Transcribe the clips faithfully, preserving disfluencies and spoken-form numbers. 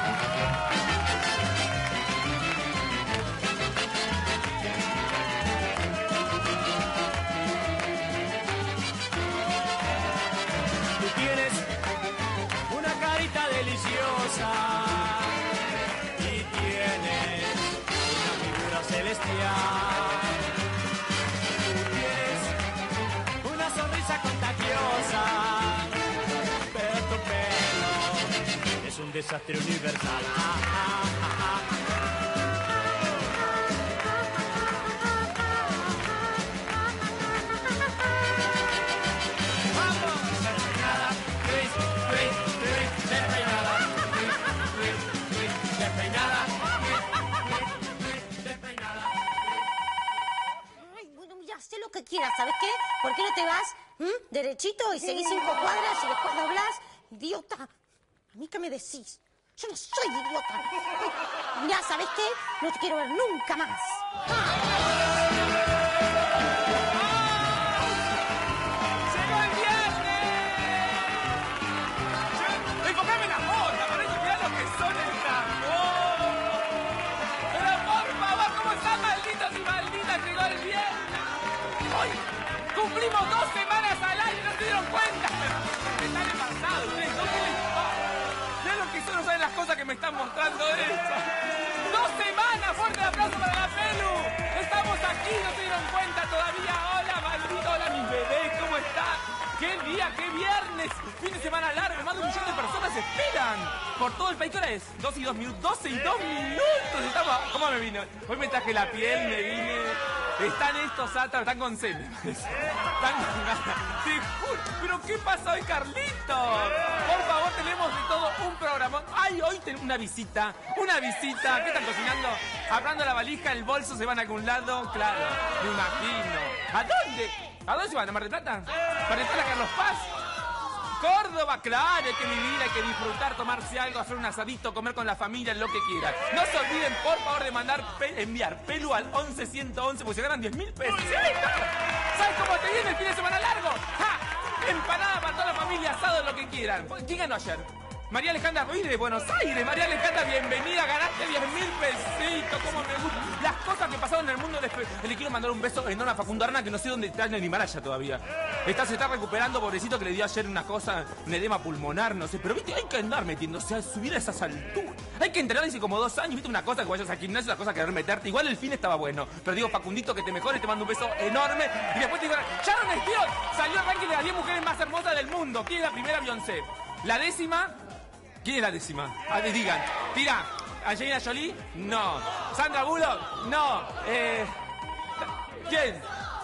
Tú tienes una carita deliciosa y tienes una figura celestial. Tú tienes una sonrisa contagiosa, pero tu pelo es un desastre universal. Ah, ah, ah, ah. Que quieras, ¿sabes qué? ¿Por qué no te vas ¿m? derechito y seguís cinco cuadras y después doblás? Idiota, ¿a mí qué me decís? Yo no soy idiota. Ya, ¿sabes qué? No te quiero ver nunca más. ¡Llegó el viernes! ¡Enfocame la foto! Por eso mirá lo que son el tambor. Pero por favor, ¿cómo están malditos y malditas? Llegó el viernes. Hoy cumplimos dos semanas al año, ¿no se dieron cuenta? Me están pasados, ustedes, ¿no? ¿Qué les pasa? Mirá lo que son, no saben las cosas que me están mostrando eso. ¡Dos semanas! ¡Fuerte aplauso para la Pelu! Estamos aquí, ¿no se dieron cuenta todavía? ¡Hola, maldito! ¡Hola, mis bebés! ¿Cómo están? ¡Qué día, qué viernes! Fin de semana largo, más de un millón de personas esperan por todo el país. ¿Qué hora es? Dos y dos minutos. Doce y dos minutos. Estamos... ¿Cómo me vine? Hoy me traje la piel, me vine... Están estos atrás, están con sed, me parece. Están con ganas. Te juro. ¿Pero qué pasa hoy, Carlito? Por favor, tenemos de todo un programa. Ay, hoy tenemos una visita. Una visita. ¿Qué están cocinando? Hablando la valija, el bolso, ¿se van a algún lado? Claro, me imagino. ¿A dónde? ¿A dónde se van? ¿A Mar del Plata? ¿Para entrar a Carlos Paz? Córdoba, claro, hay que vivir, hay que disfrutar, tomarse algo, hacer un asadito, comer con la familia, lo que quieran. No se olviden, por favor, de mandar, enviar Pelu al once ciento once, porque se ganan diez mil pesos. ¿Sí? ¿Sabes cómo te viene el fin de semana largo? ¡Ja! Empanada para toda la familia, asado, lo que quieran. ¿Quién ganó ayer? María Alejandra Ruiz de Buenos Aires. María Alejandra, bienvenida, ganaste diez mil pesitos, cómo me gusta. Las cosas que pasaron en el mundo, les, le quiero mandar un beso enorme a Facundo Arana, que no sé dónde está en el Himalaya todavía. Está, se está recuperando, pobrecito, que le dio ayer una cosa, un edema pulmonar, no sé. Pero, viste, hay que andar metiéndose a subir a esas alturas. Hay que entrenar, dice, como dos años, viste, una cosa que vayas al gimnasio, una cosa que querer meterte. Igual el fin estaba bueno. Pero digo, Facundito, que te mejores, te mando un beso enorme. Y después te digo, Sharon Stone salió el ranking de las diez mujeres más hermosas del mundo. ¿Quién es la primera? Beyoncé. La décima... ¿Quién es la décima? Ah, digan. Tira. ¿Angelina Jolie? No. ¿Sandra Bullock? No. Eh... ¿Quién?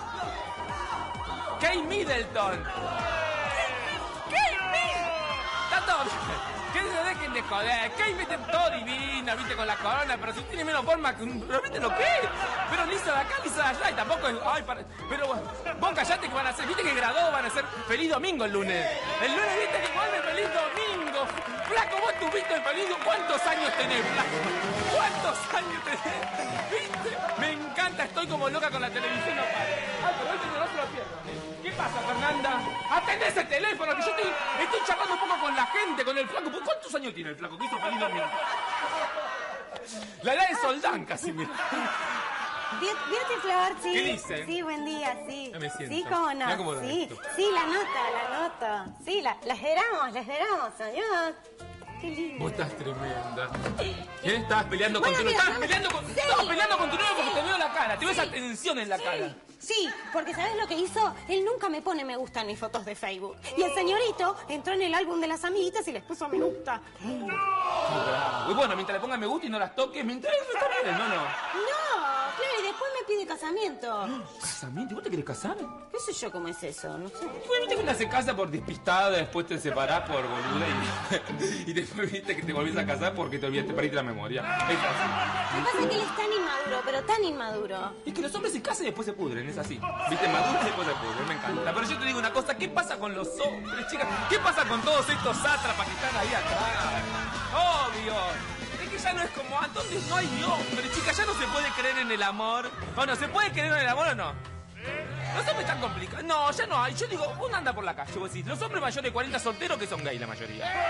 Kate Middleton. ¿Kate Middleton? Tanto... Que se dejen de joder. Kate Middleton, todo divina, viste, con la corona, pero si tiene menos forma que un... ¿Pero viste lo que es? Pero ni hizo de acá, ni hizo de allá, y tampoco es... Ay, para... Pero vos callate que van a hacer... Viste que graduados van a ser Feliz Domingo el lunes. El lunes viste que vuelve Feliz Domingo. Flaco, vos tuviste el feliz... ¿Cuántos años tenés, Flaco? ¿Cuántos años tenés? ¿Viste? Me encanta, estoy como loca con la televisión, no para. Ay, pero hoy no se lo pierdo. ¿Qué pasa, Fernanda? Atendé ese teléfono, que yo estoy, estoy charlando un poco con la gente, con el Flaco. ¿Cuántos años tiene el Flaco que hizo Feliz Domingo? La edad de Soldán casi, mira. Vierte Flor, sí. ¿Qué dicen? Sí, buen día, sí. Ya me siento. Sí, cómo no. Mirá cómo lo sí, meto. sí, la nota, la nota. Sí, la, la esperamos, la esperamos, señor. Qué lindo. Vos estás tremenda. ¿Qué? Estabas peleando Bueno, con tu mira, novio. Estabas no- peleando con, Sí. estabas peleando con tu novio porque Sí. te veo la cara. Te veo Sí. esa tensión en la cara. Sí, porque ¿sabes lo que hizo? Él nunca me pone me gusta en mis fotos de Facebook. Y el señorito entró en el álbum de las amiguitas y les puso me gusta. Y bueno, mientras le pongas me gusta y no las toques, mientras eso está bien, no, no. No, claro, y después me pide casamiento. ¿Casamiento? ¿Vos te querés casar? ¿Qué sé yo cómo es eso? No sé. Bueno, viste que una se casa por despistada, después te separás por boluda y, y después viste que te volvés a casar porque te olvidaste, perdiste la memoria. Es así. Me pasa que él es tan inmaduro, pero tan inmaduro. Es que los hombres se casan y después se pudren, es así. Viste, maduran y después se pudren, me encanta. Pero yo te digo una cosa, ¿qué pasa con los hombres, chicas? ¿Qué pasa con todos estos sátrapas que están ahí atrás? Obvio. Es que ya no es como antes, ¿dónde no hay hombres, chicas? Ya no se puede creer en el amor. ¿O no? ¿Se puede creer en el amor o no? Los hombres están complicados. No, ya no hay. Yo digo, uno anda por la calle, vos decís, los hombres mayores de cuarenta solteros que son gay la mayoría.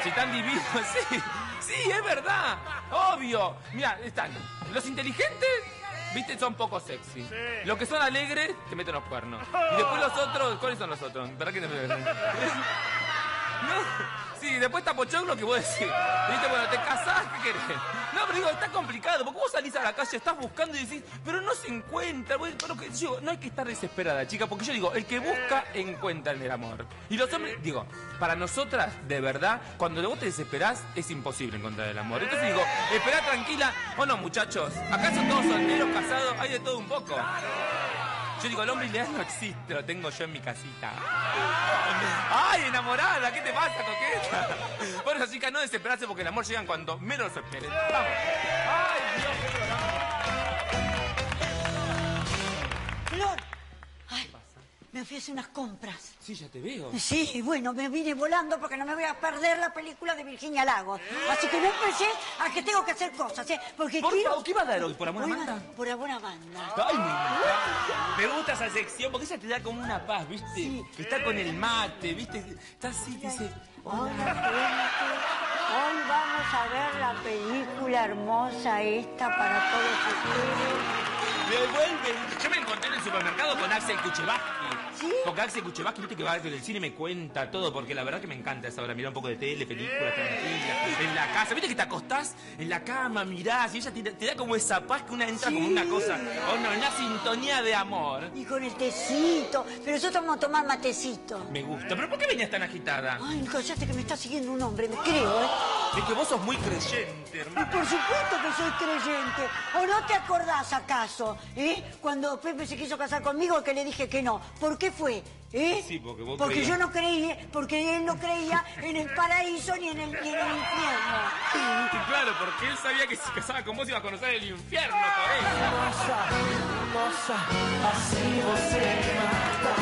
Si están divinos, sí. Sí, es verdad. Obvio. Mira, están los inteligentes, viste, son poco sexy. Sí. Los que son alegres, te meten los cuernos. Y después los otros, ¿cuáles son los otros? ¿Verdad que te me... No. Sí, después está pochoclo que vos decís. Viste, bueno, te casás, ¿qué querés? No, pero digo, está complicado, porque vos salís a la calle, estás buscando y decís, pero no se encuentra. Pero que, digo, no hay que estar desesperada, chica, porque yo digo, el que busca, encuentra en el amor. Y los hombres, digo, para nosotras, de verdad, cuando vos te desesperás, es imposible encontrar el amor. Entonces digo, esperá tranquila. O no, muchachos, acá son todos solteros, casados, hay de todo un poco. Yo digo, el hombre ideal no existe, lo tengo yo en mi casita. ¡Ay, enamorada! ¿Qué te pasa, coqueta? Por eso, chicas, no desesperarse porque el amor llega cuando menos lo esperen. ¡Vamos! ¡Ay, Dios mío! Flor. Ay, me fui a hacer unas compras. Sí, ya te veo. Sí, bueno, me vine volando porque no me voy a perder la película de Virginia Lagos. Así que no empecé a que tengo que hacer cosas, ¿eh? Porque Por quiero... favor, ¿qué va a dar hoy? ¿Por amor a Hoy Amanda? va- Por amor a banda. Ay, me encanta. Me gusta esa sección porque esa te da como una paz, ¿viste? Sí. Que está con el mate, ¿viste? Está así, te dice... Hola, gente. Hoy vamos a ver la película hermosa esta para todos ustedes. Devuelve. Yo me encontré en el supermercado con Axel Kuchevaski. ¿Sí? Porque Axel Kuchevaski, viste que va del cine y me cuenta todo, porque la verdad que me encanta esa hora, mirar un poco de tele, películas, tranquila, en la casa. Viste que te acostás en la cama, mirás, y ella te, te da como esa paz que una entra Sí. como una cosa, o no, una sintonía de amor. Y con el tecito. Pero nosotros vamos a tomar matecito. Me gusta. ¿Pero por qué venías tan agitada? Ay, cállate que me está siguiendo un hombre, me creo, ¿eh? Es que vos sos muy creyente, Y hermano. por supuesto que soy creyente. ¿O no te acordás acaso? ¿Eh? Cuando Pepe se quiso casar conmigo, que le dije que no. ¿Por qué fue? ¿Eh? Sí, porque vos Porque creías. yo no creí, porque él no creía en el paraíso ni en el, ni en el infierno. Y claro, porque él sabía que si se casaba con vos iba a conocer el infierno, por eso. Nossa, nossa, assim você me mata.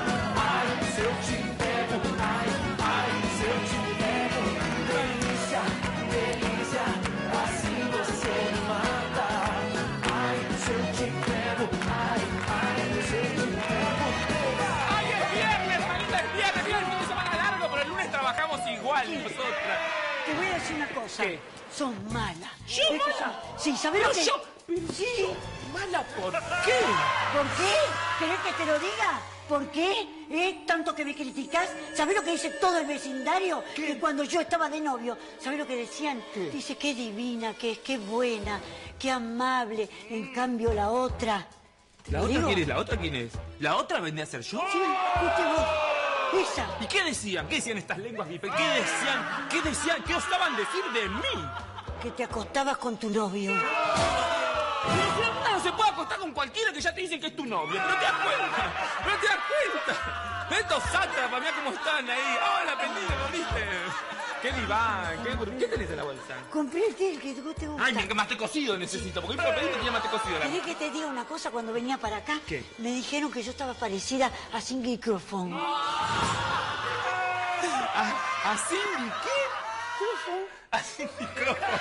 Ai, se eu te pego, ai, ai, se eu te pego. Delícia, delícia, assim você me mata. Ai, se eu te pego, ai, ai, se eu te pego. ¡Ay, es viernes, manita, es viernes! Viene el fin de semana largo, pero el lunes trabajamos igual nosotras. Te voy a decir una cosa. ¿Qué? Son malas. ¿Yo Es que mala? son- Sí, ¿sabés lo Pero que...? yo- pero Sí. ¿Mala por qué? ¿Por qué? ¿Querés que te lo diga? ¿Por qué? ¿Eh? Tanto que me criticás. ¿Sabés lo que dice todo el vecindario? Que cuando yo estaba de novio, ¿sabés lo que decían? Dice, qué divina, que es, qué buena, qué amable. En cambio, la otra... ¿Te ¿La lo otra digo? quién es? ¿La otra quién es? ¿La otra vendría a ser yo? Sí, viste vos. Esa. ¿Y qué decían? ¿Qué decían estas lenguas bifes? ¿Qué decían? ¿Qué decían? ¿Qué osaban decir de mí? Que te acostabas con tu novio. Pero no se puede acostar con cualquiera que ya te dicen que es tu novio. ¿Pero te das cuenta? ¿Pero te das cuenta? Estos sátrapas, mirá cómo están ahí. ¡Hola, pendejo! ¿Viste? ¡Qué diván! ¿Qué, ¿Qué tenés en la bolsa? Compré el té, el que vos te gusta. Ay, mira, que mate cocido necesito. Porque yo pedí que tenía mate cocido. La... ¿Querés que te diga una cosa? Cuando venía para acá, ¿Qué? me dijeron que yo estaba parecida a Cindy Crawford. ¿A, a Cindy qué? A Cindy Crawford.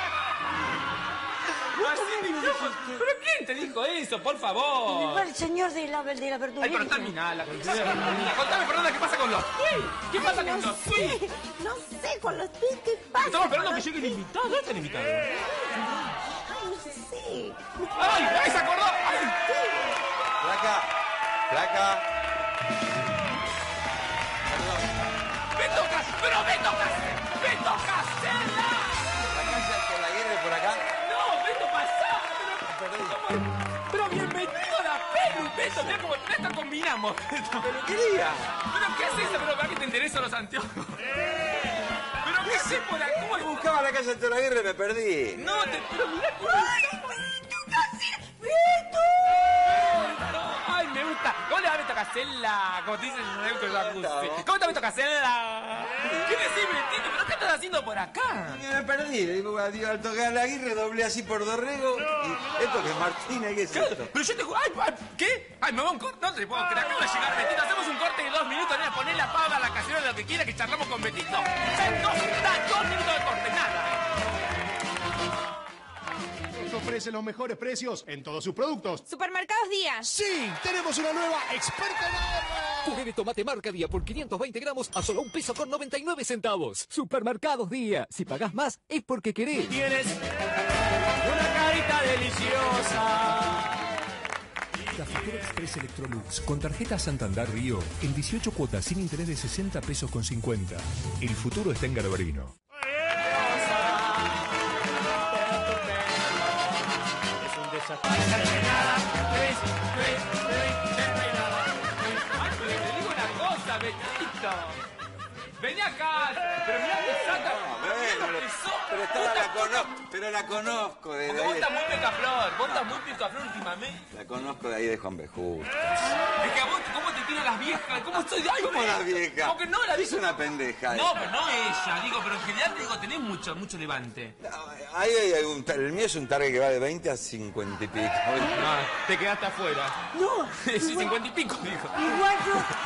¿A Cindy Crawford? ¿Pero quién te dijo eso? Por favor. El señor de la, de la verdulería. Ay, pero terminala. Contame, Fernanda, ¿qué pasa con los tweets? ¿Qué pasa con los tweets? No sé, con los tweets, ¿qué pasa? Estamos esperando que llegue el invitado. ¿Dónde está el invitado? Ay, no sé. ¡Ay! ¡Ay, se acordó! ¡Ay! Flaca, flaca. ¡Me tocas! ¡Pero me tocas! ¡Me tocas! ¡Cela! La calle con la guerra por acá. ¡No! ¡Beto, pasá! ¡Pero, pero bienvenido a la pelu, Beto! Mira cómo neta combinamos. ¿Pero qué día? ¿Pero qué haces? Pero para que te interesan los anteojos. ¿Pero qué haces por acá? ¿Cómo le Buscaba la calle de la guerra y me perdí. No, te, pero mirá cómo... ¡Ay, me gusta! ¿Cómo le va Beto Casella? Como te dicen en el jacuzzi. ¿Cómo está Beto Casella? ¿Qué decís, Betito? ¿Pero qué estás haciendo por acá? Y me perdí. Digo, digo, al tocar la guerra doblé así por Dorrego. Y esto que es Martina, ¿qué es Claro, esto? pero yo te ju- ay, ay, ¿qué? Ay, me voy a un corte. No te puedo creer. Acabo de llegar, Betito. Hacemos un corte de dos minutos. Nena, poné la pava, la cacerola, lo que quiera, que charlamos con Betito. Son dos, da dos minutos de corte, nada. ofrece los mejores precios en todos sus productos. Supermercados Día. ¡Sí! ¡Tenemos una nueva experta en ahorro! Puré de tomate marca Día por quinientos veinte gramos a solo un peso con noventa y nueve centavos. Supermercados Día. Si pagás más, es porque querés. Tienes una carita deliciosa. Cafetera Express Electrolux con tarjeta Santander Río en dieciocho cuotas sin interés de sesenta pesos con cincuenta. El futuro está en Garbarino. Es un desafío. Te digo una cosa, Betito. Vení acá. Pero mirá que saca. No, bueno, pero, esta la conozco, pero la conozco de Porque ahí. vos estás muy picaflor. Vos estás muy picaflor últimamente. La conozco de ahí de Juan B. Justo. Es que a vos, ¿cómo te tiran las viejas? ¿Cómo estoy de ¿Cómo la vieja? Porque no la Es una pendeja. No, pero no ella, digo, pero en general te digo, tenés mucho, mucho levante. Ahí hay un tar- el mío es un target que va de veinte a cincuenta y pico. Ah, te quedaste afuera. No. Sí, cincuenta y pico, dijo. Igual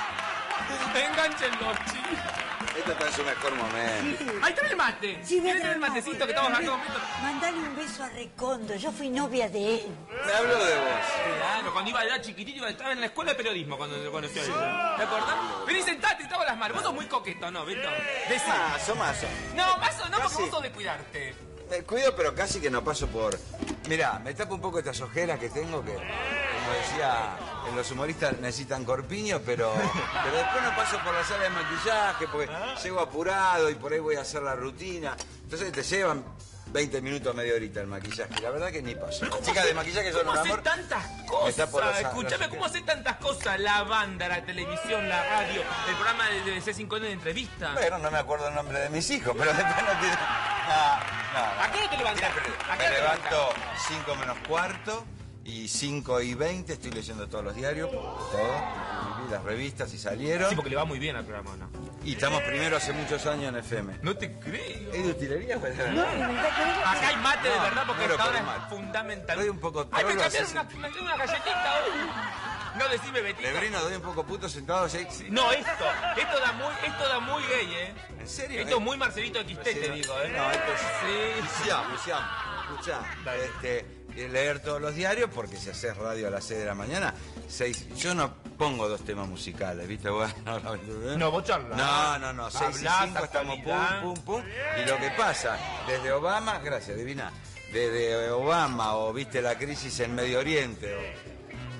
yo... Enganchenlo, chicos. Esto está en su mejor momento. Ahí está el mate. Sí, ¿Quieres ven, el matecito que estamos acá? Mandale un beso a Recondo. Yo fui novia de él. Me habló de vos. Claro, cuando iba era chiquitito, iba- estaba en la escuela de periodismo cuando lo conoció a ella. ¿Te acordás? Vení, sentate, estaba las manos. Vos sos muy coqueto, ¿no, Beto? Decí. Mazo, mazo. No, más o no, porque Casi. vos sos de cuidarte. Me cuido, pero casi que no paso por... Mirá, me tapo un poco estas ojeras que tengo que, como decía, en los humoristas necesitan corpiño, pero, pero después no paso por la sala de maquillaje porque llego apurado y por ahí voy a hacer la rutina. Entonces te llevan veinte minutos, media horita el maquillaje. La verdad que ni paso. Las chicas de maquillaje son ¿Cómo un haces amor. tantas Me tapo cosas? los- Escúchame, los- ¿cómo haces tantas cosas? La banda, la televisión, la radio, el programa de, de C cinco N de entrevista. Bueno, no me acuerdo el nombre de mis hijos, pero después no tiene... No, no. ¿A qué hora te levantás? ¿A qué Me hora te levanto cinco menos cuarto y cinco y veinte estoy leyendo todos los diarios, todo, y las revistas y salieron. Sí, porque le va muy bien al programa, ¿no? Y estamos primero hace muchos años en F M. No te creo. ¿Es de utilería? Pues, No, de verdad que ella- Acá hay mate de No, verdad porque no lo esta hora como es mate. fundamental. Doy un poco Ay, me trolo, cambiaron así una, me cambiaron una galletita hoy. No, decime, Betito. Lebrino, doy un poco puto sentado, Jake. No, esto, esto da muy, esto da muy gay, ¿eh? ¿En serio? Esto es muy Marcelito X T, te digo, ¿eh? No, esto es... Sí. Luciano, Luciano, escuchá, este, leer todos los diarios porque si haces radio a las seis de la mañana, seis, yo no pongo dos temas musicales, ¿viste? Bueno, No, vos charlas. No, no, no, seis y Hablás, cinco estamos pum, actualidad. pum, pum. Y lo que pasa, desde Obama, gracias, divina, desde Obama o viste la crisis en Medio Oriente o...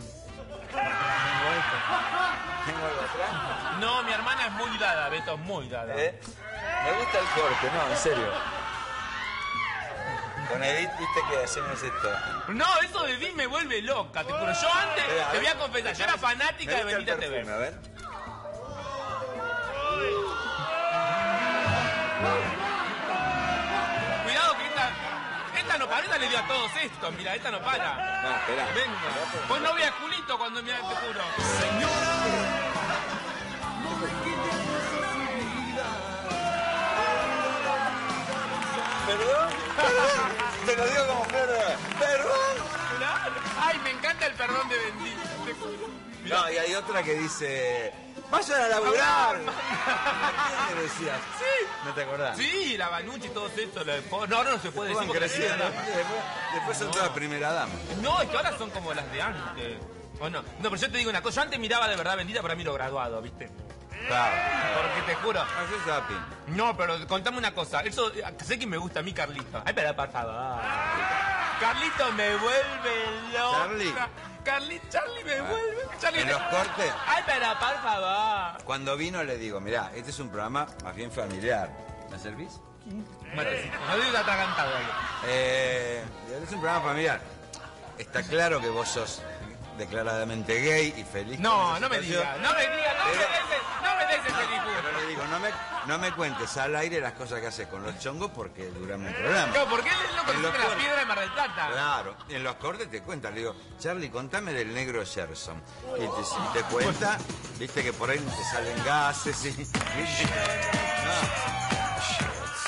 ¿Tengo algo atrás? No, mi hermana es muy dada, Beto, muy dada. ¿Eh? Me gusta el corte, no, en serio. Con Edith, viste que hacemos esto. No, eso de Edith me vuelve loca, te juro. Yo antes, Espera, a te voy a ver, confesar, yo era me fanática de gusta el Bendita T perfume, V. a ver. Cuidado que esta, esta no para, esta le dio a todos esto, mira, esta no para. No, espera. Venga, vos no veas culito cuando mira, te juro. ¿Perdón? ¿Perdón? Te lo digo como perdón. ¿Perdón? Claro. Ay, me encanta el perdón de Bendita, te juro. No, y hay otra que dice... ¡Vayan a laburar! ¿Qué decías? Sí. ¿No te acordás? Sí, la Banucci y todo esto. la- No, ahora no se puede decir Van porque creciendo. la- Después, después son todas primera dama. No, es que ahora son como las de antes. Bueno, no, pero yo te digo una cosa. Yo antes miraba de verdad Bendita para mí lo graduado, ¿viste? Claro. Porque te juro. Haces zapping. No, pero contame una cosa. Eso, sé que me gusta a mí Carlito. Ay, pero por favor. Carlito me vuelve loca. Charlie. Carly, Charlie me vuelve. Charlie, En los cortes, Ay, pero por favor. cuando vino le digo, mirá, este es un programa más bien familiar. ¿Me servís? Bueno, sí, no digo atragantado. Eh, es un programa familiar. Está claro que vos sos declaradamente gay y feliz. con No, esa no me situación. digas, no me digas, no me Pero- des, no me des ese discurso. Pero le digo, no me, no me cuentes al aire las cosas que haces con los chongos porque duramos un programa. No, ¿por qué él no En los conoce la cortes- piedra de Mar del Plata? Claro, en los cortes te cuenta, le digo, Charlie, contame del negro Gerson. Y te, y te cuenta, viste que por ahí te salen gases y... No. Es-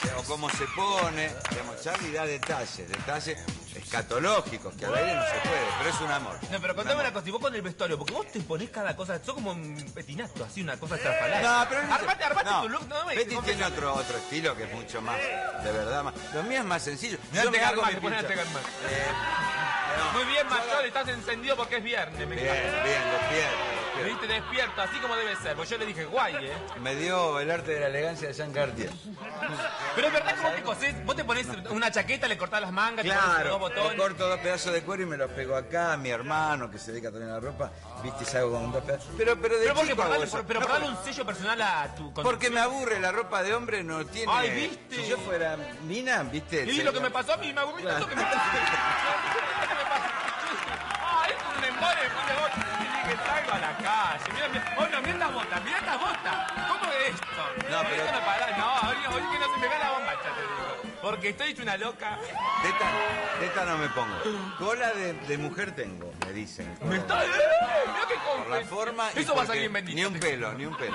o cómo se pone. Digamos, Charlie da detalles, detalles escatológicos, que al aire no se puede, pero es un amor. No, pero contame una cosa, y vos con el vestuario, porque vos te ponés cada cosa, sos como un petinato, así, una cosa estrafalaria. No, pero no, armate, armate no, tu look, no me Betty tiene otro, otro estilo que es mucho más, de verdad, más. Lo mío es más sencillo. No Yo te me hago calmas, mi te pones a pincha. pegar más. Eh, no, Muy bien, yo Machol, hago- estás encendido porque es viernes, me Bien, encanta. bien, despierto, Me despierto. viste despierto, así como debe ser, porque yo le dije, guay, ¿eh? Me dio el arte de la elegancia de Jean Cartier. Pero es verdad que vos te cosés, vos te pones una chaqueta, le cortás las mangas, te pones Claro, dos le botones. corto dos pedazos de cuero y me los pego acá. Mi hermano, que se dedica también a la ropa, viste, y salgo con dos pedazos. Pero, pero de Pero porque chico por hago darle, eso. por- pero No, por darle un sello personal a tu... con- porque me aburre, la ropa de hombre no tiene... Ay, ¿viste? Si yo fuera mina, viste... Y sería- lo que me pasó a mí, me aburrí tanto que me pasó. ¿Qué me pasó? Ah, esto es un embole, pone vos. Y que salgo a la calle. Mira, mira, oh, no, mira estas botas, mira estas botas. ¿Cómo es esto? No, pero- Esto no para, no, oye, oye, que no se me ve la bombacha, te digo. Porque estoy hecho una loca. Teta, teta no me pongo. Cola de, de mujer tengo, me dicen. Me está... ¡Eh! Mira qué Por la confes- forma... y Eso va a porque salir en bendito. Ni un pelo, ni un pelo.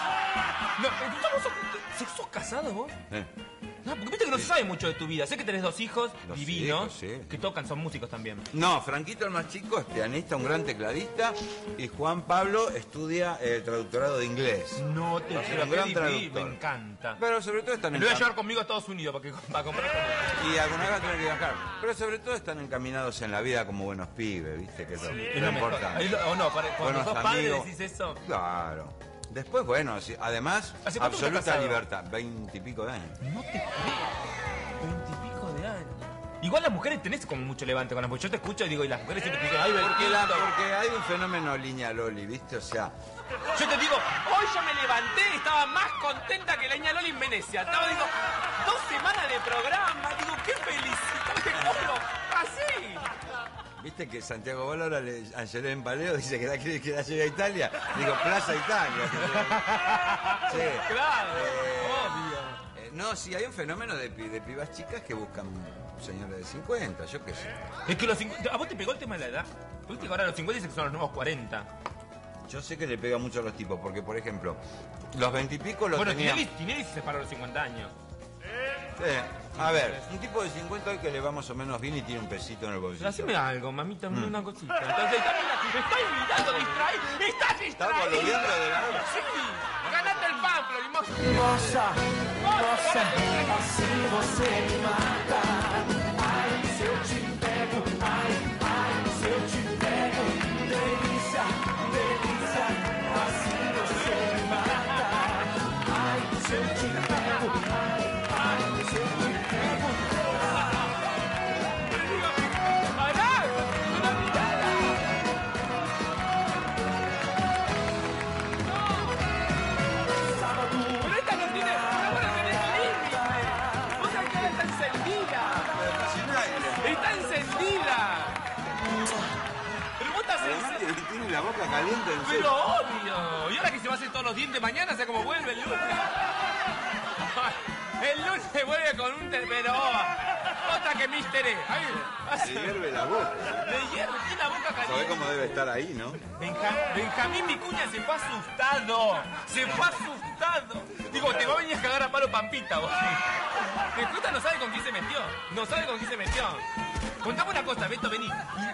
No, ¿vos sos, sos casado vos? Eh. No, porque viste que no se sabe mucho de tu vida. Sé que tenés dos hijos Dos divinos, hijos, sí. que tocan, son músicos también. No, Franquito, el más chico, es pianista, un gran tecladista. Y Juan Pablo estudia el traductorado de inglés. No te Va a ser creo, un qué gran divi- traductor. me encanta. Pero sobre todo están Me en lo voy a llevar conmigo a Estados Unidos para, que, para comprar con Y alguna vez va a tener que viajar. Pero sobre todo están encaminados en la vida como buenos pibes, ¿viste? Que es lo, Es lo lo mejor. importante. Es lo- O no, para- cuando Buenos sos padre amigos. decís eso. Claro. Después, bueno, sí, además, ¿Hace cuánto estás absoluta casado? libertad. Veintipico de años. No te creo. Veintipico de años. Igual las mujeres tenés como mucho levante con las mujeres. Yo te escucho y digo, y las mujeres siempre te dicen, ay, Porque, la, Bertito. porque hay un fenómeno línea Loli, ¿viste? O sea, Yo te digo, hoy yo me levanté y estaba más contenta que la niña Loli en Venecia. Estaba, digo, dos semanas de programa. Digo, qué felicidad, te juro. Así. ¿viste que Santiago Bola ahora le, Angelé en Paleo dice que la quiere que la lleve a Italia? Digo, Plaza Italia. Sí. Claro, Eh, obvio. Eh, no, sí, hay un fenómeno de, pi- de pibas chicas que buscan señores de cincuenta, yo qué sé. Es que los cincuenta... ¿A vos te pegó el tema de la edad? Viste que ahora los cincuenta dicen que son los nuevos cuarenta. Yo sé que le pega mucho a los tipos, porque, por ejemplo, los veintipico los Bueno, tenía... Tinelli, Tinelli se separó a los cincuenta años. Sí. A ver, un tipo de cincuenta hoy que le va más o menos bien y tiene un pesito en el bolsillo. Haceme algo, mamita, Mm. una cosita. Entonces, está, mira, me estoy mirando distraído. ¡Estás ¿Estás distraído! boludeando de la hora? Sí, ganate el pan, Florimosa. Nossa, nossa, assim você me mata. Ai, se eu te pego, ai, ai, se eu te pego. Delícia, delícia, assim você me mata. Ai, se eu te pego, ai, ai, se eu te pego. ¡Pará! ¡Una mirada! Pero esta no tiene... Pero bueno, tenés límite. Vos sabés que ahora está encendida. ¡Está encendida! Pero vos estás Además, encendida. tiene- tiene la boca caliente en Pero serio. obvio. Y ahora que se va a hacer todos los dientes mañana, o sea, como vuelve el lunes. El lunes vuelve con un... te- Pero... Otra que Mister E. Ahí, Se hierve la boca. Le hierve, tiene la boca ¿Sabés caliente. cómo debe estar ahí, no? Benja- Benjamín Vicuña se fue asustado. Se fue asustado. Digo, te va a venir a cagar a palo Pampita, vos. Escuta no sabe con quién se metió. No sabe con quién se metió. Contame una cosa, Beto, vení.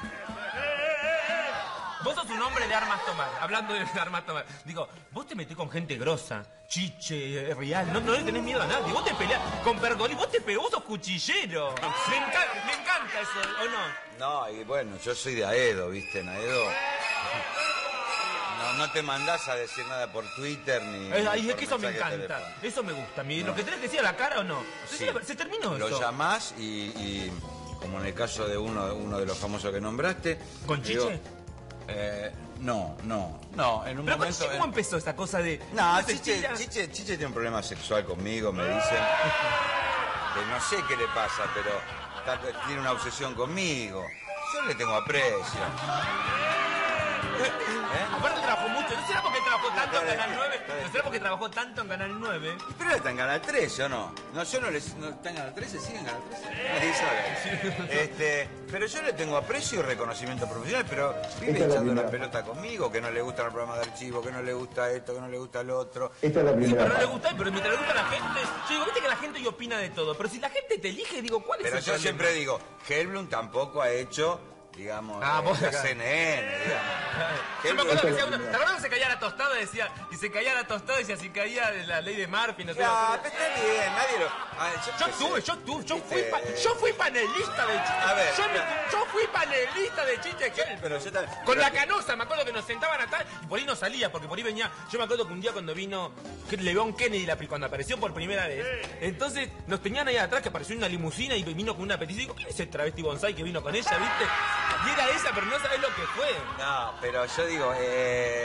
Vos sos un hombre de armas tomar. Hablando de armas tomar. Digo, vos te metés con gente grosa. Chiche, eh, Real. No, no le tenés miedo a nadie. Vos te peleás con Pergolí. Vos te pegás, vos sos cuchillero. Me encanta, me encanta eso, ¿o no? No, y bueno, yo soy de Aedo, ¿viste? En Aedo... No, no te mandás a decir nada por Twitter ni... Eh, ay, ni es por que eso me mensaje encanta. telefónico. Eso me gusta. Mi- Lo que tenés que decir a la cara o no. Se, Sí. se terminó Lo eso. llamás y, y, como en el caso de uno, uno de los famosos que nombraste... ¿Con digo, Chiche? eh, no, no, no, en un Pero con momento... Chiche, ¿cómo empezó esa cosa de...? No, se Chiche, tira? Chiche, Chiche tiene un problema sexual conmigo, me dicen. Que no sé qué le pasa, pero está- tiene una obsesión conmigo. Yo le tengo aprecio. ¿Eh? Aparte trabajó mucho. ¿No será porque trabajó tanto en Canal nueve? ¿No será porque trabajó tanto en Canal nueve? Pero él está en Canal trece, ¿o no? No, yo no le... No, ¿está en Canal trece? ¿Sigue en Canal trece? Nadie sabe. Este, pero yo le tengo aprecio y reconocimiento profesional, pero vive echando la pelota conmigo, que no le gusta el programa de archivo, que no le gusta esto, que no le gusta lo otro. Esta es la Sí, primera pero no le parte. gusta, pero mientras le gusta a la gente... Yo digo, viste que la gente hoy opina de todo, pero si la gente te elige, digo, ¿cuál es Pero el yo problema? siempre digo, Hellblum tampoco ha hecho, digamos, Ah, eh, vos la acá. C N N, digamos. Yo me Hellblum- acuerdo que decía uno, ¿te acuerdas que se caía la tostada? Decía, y se caía la tostada y decía, si caía de la ley de Murphy, no sé. Ya, pero está bien, nadie lo... Ah, Yo qué tuve, sé. yo tuve, yo fui, Viste, pa- yo fui panelista de Chiche. A ver, yo, me- mira. yo fui panelista de Chiche Hellblum. Pero yo también... Con pero la que- canosa, me acuerdo que nos sentaban atrás y por ahí no salía, porque por ahí venía. Yo me acuerdo que un día cuando vino que León Kennedy, la, cuando apareció por primera vez, entonces nos tenían ahí atrás que apareció en una limusina y vino con una petición. Y digo, ¿quién es el travesti bonsai que vino con ella, viste? Y era esa, pero no sabés lo que fue. No, pero yo digo, eh,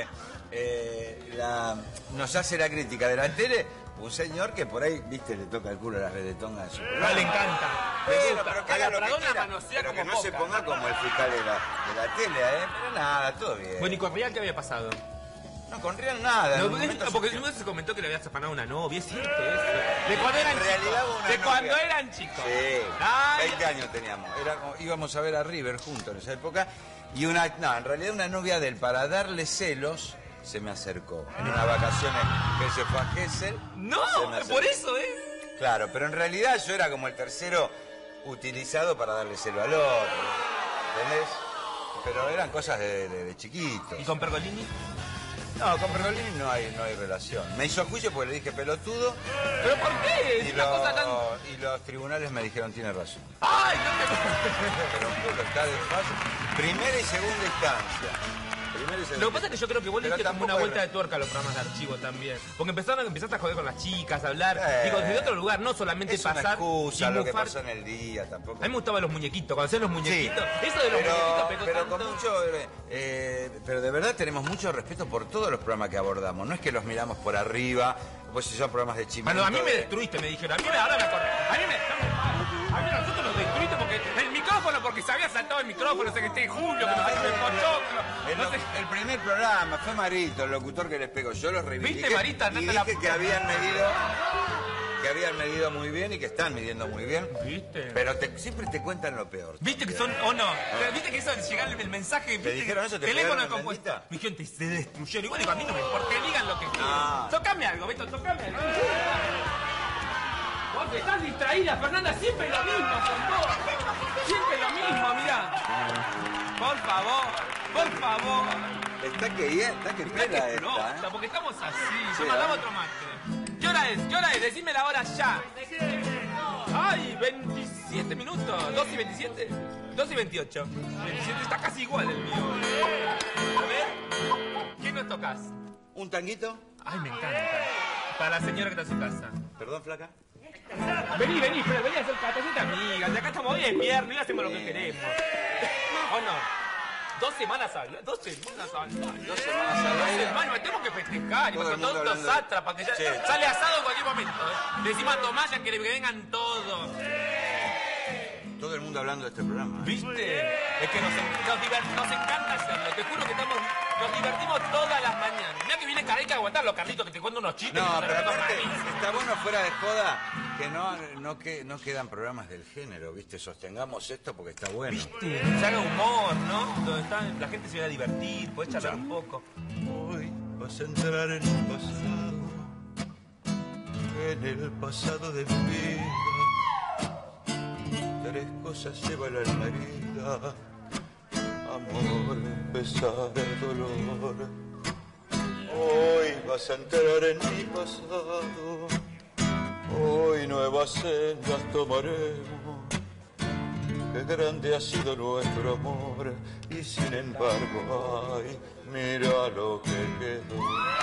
eh, la, nos hace la crítica de la tele un señor que por ahí, viste, le toca el culo a las vedetongas de su No le encanta. Le Bueno, gusta. pero que A haga la lo que Pradona quiera, manosea pero que como no se poca. ponga como el fiscal de la, de la tele, ¿eh? Pero nada, todo bien. Bueno, ¿y con Real qué había pasado? No, con Real nada. en No, un porque momento porque se- en un momento se comentó que le había afanado una novia, es cierto eso. De cuando eran En realidad hubo chicos. una De cuando novia. eran chicos. Sí, Ay, veinte años teníamos. Era, íbamos a ver a River juntos en esa época. Y una, no, en realidad una novia de él, para darle celos, se me acercó. En unas vacaciones que él se fue a Gessel. No, se me acercó. por eso es. Claro, pero en realidad yo era como el tercero utilizado para darle celo al otro. ¿Entendés? Pero eran cosas de, de, de chiquitos. ¿Y con Pergolini? No, con Pergolini no hay, no hay relación. Me hizo juicio porque le dije pelotudo. ¿Pero por qué? Y, Es una lo- cosa tan... y los tribunales me dijeron, tiene razón. ¡Ay, no te... Pero Julio, está de fácil. Primera y segunda instancia. Primera y segunda Lo que pasa es que yo creo que vos le Pero diste como una tampoco vuelta hay- de tuerca a los programas de archivo también. Porque empezaron, empezaste a joder con las chicas, a hablar. Eh, Digo, desde otro lugar, no solamente Es una pasar excusa y lo que bufar. pasó en el día, tampoco. A mí me gustaban los muñequitos, cuando hacían los muñequitos. Sí, Eso de los pero, muñequitos pegó pero tanto. con mucho, eh, eh, pero de verdad tenemos mucho respeto por todos los programas que abordamos. No es que los miramos por arriba, pues si son programas de chimento. Bueno, a mí me de- destruiste, me dijeron. A mí me, ahora me acordé. A mí me... A mí nosotros los destruiste porque... El micrófono, porque se había saltado el micrófono, sé que esté Julio, que no sé qué, el pochoclo. El, No sé... el primer programa fue Marito, el locutor que les pegó. Yo los reivindiqué. ¿Viste, Marita? Y No te dije la- que habían medido, que habían medido muy bien y que están midiendo muy bien. ¿Viste? Pero te- siempre te cuentan lo peor. ¿Viste que son, o no? ¿Viste que eso de llegar el mensaje? ¿viste? dijeron eso? ¿Te Teléfono pegaron en compuesto. Bendita? Mi gente se destruyeron. Igual digo, a mí no me importa, que digan lo que quieran. Ah. Tocame algo, Beto, tocame algo. Vos que estás distraída, Fernanda, siempre lo mismo con vos. Siempre lo mismo, mirá. Por favor, por favor. Está que bien, está que Mirá que pela explota, esta, ¿eh? porque estamos así. Sí, Yo mandaba ¿eh? otro mate. ¿Qué hora es? ¿Qué hora es? Decime la hora ya. Ay, veintisiete minutos. ¿dos y veintisiete? dos y veintiocho. veintisiete, está casi igual el mío. A ver, ¿quién nos tocas? ¿Un tanguito? Ay, me encanta. Para la señora que está en su casa. Perdón, flaca. Vení, vení, pero vení a hacer catacita amiga. De acá estamos hoy es viernes y hacemos lo que queremos. ¿O no? Dos semanas al Dos semanas al Dos semanas al Dos aire. semanas, tenemos que festejar. Y Todo el con mundo todos los hablando de- sátrapas que ya Sí. sale asado en cualquier momento. ¿eh? Le decimos a Tomayan que le que vengan todos. Todo el mundo hablando de este programa. ¿eh? ¿Viste? Es que nos, en- nos, diver- nos encanta hacerlo. Te juro que estamos, nos divertimos todas las mañanas. Mira que viene Carlito, hay que aguantarlo, Carlito, que te cuento unos chistes. No, que te pero recuerdo aparte, malísimos. está bueno fuera de joda que no, no, que, no quedan programas del género, ¿viste? Sostengamos esto porque está bueno. ¿Viste? Se haga humor, ¿no? Donde está, la gente se va a divertir, podés charlar un poco. Hoy vas a entrar en el pasado, en el pasado de mi vida. Tres cosas lleva la alma herida: amor, pesar, dolor. Hoy vas a entrar en mi pasado, hoy nuevas sendas tomaremos. Qué grande ha sido nuestro amor y sin embargo, ay, mira lo que quedó.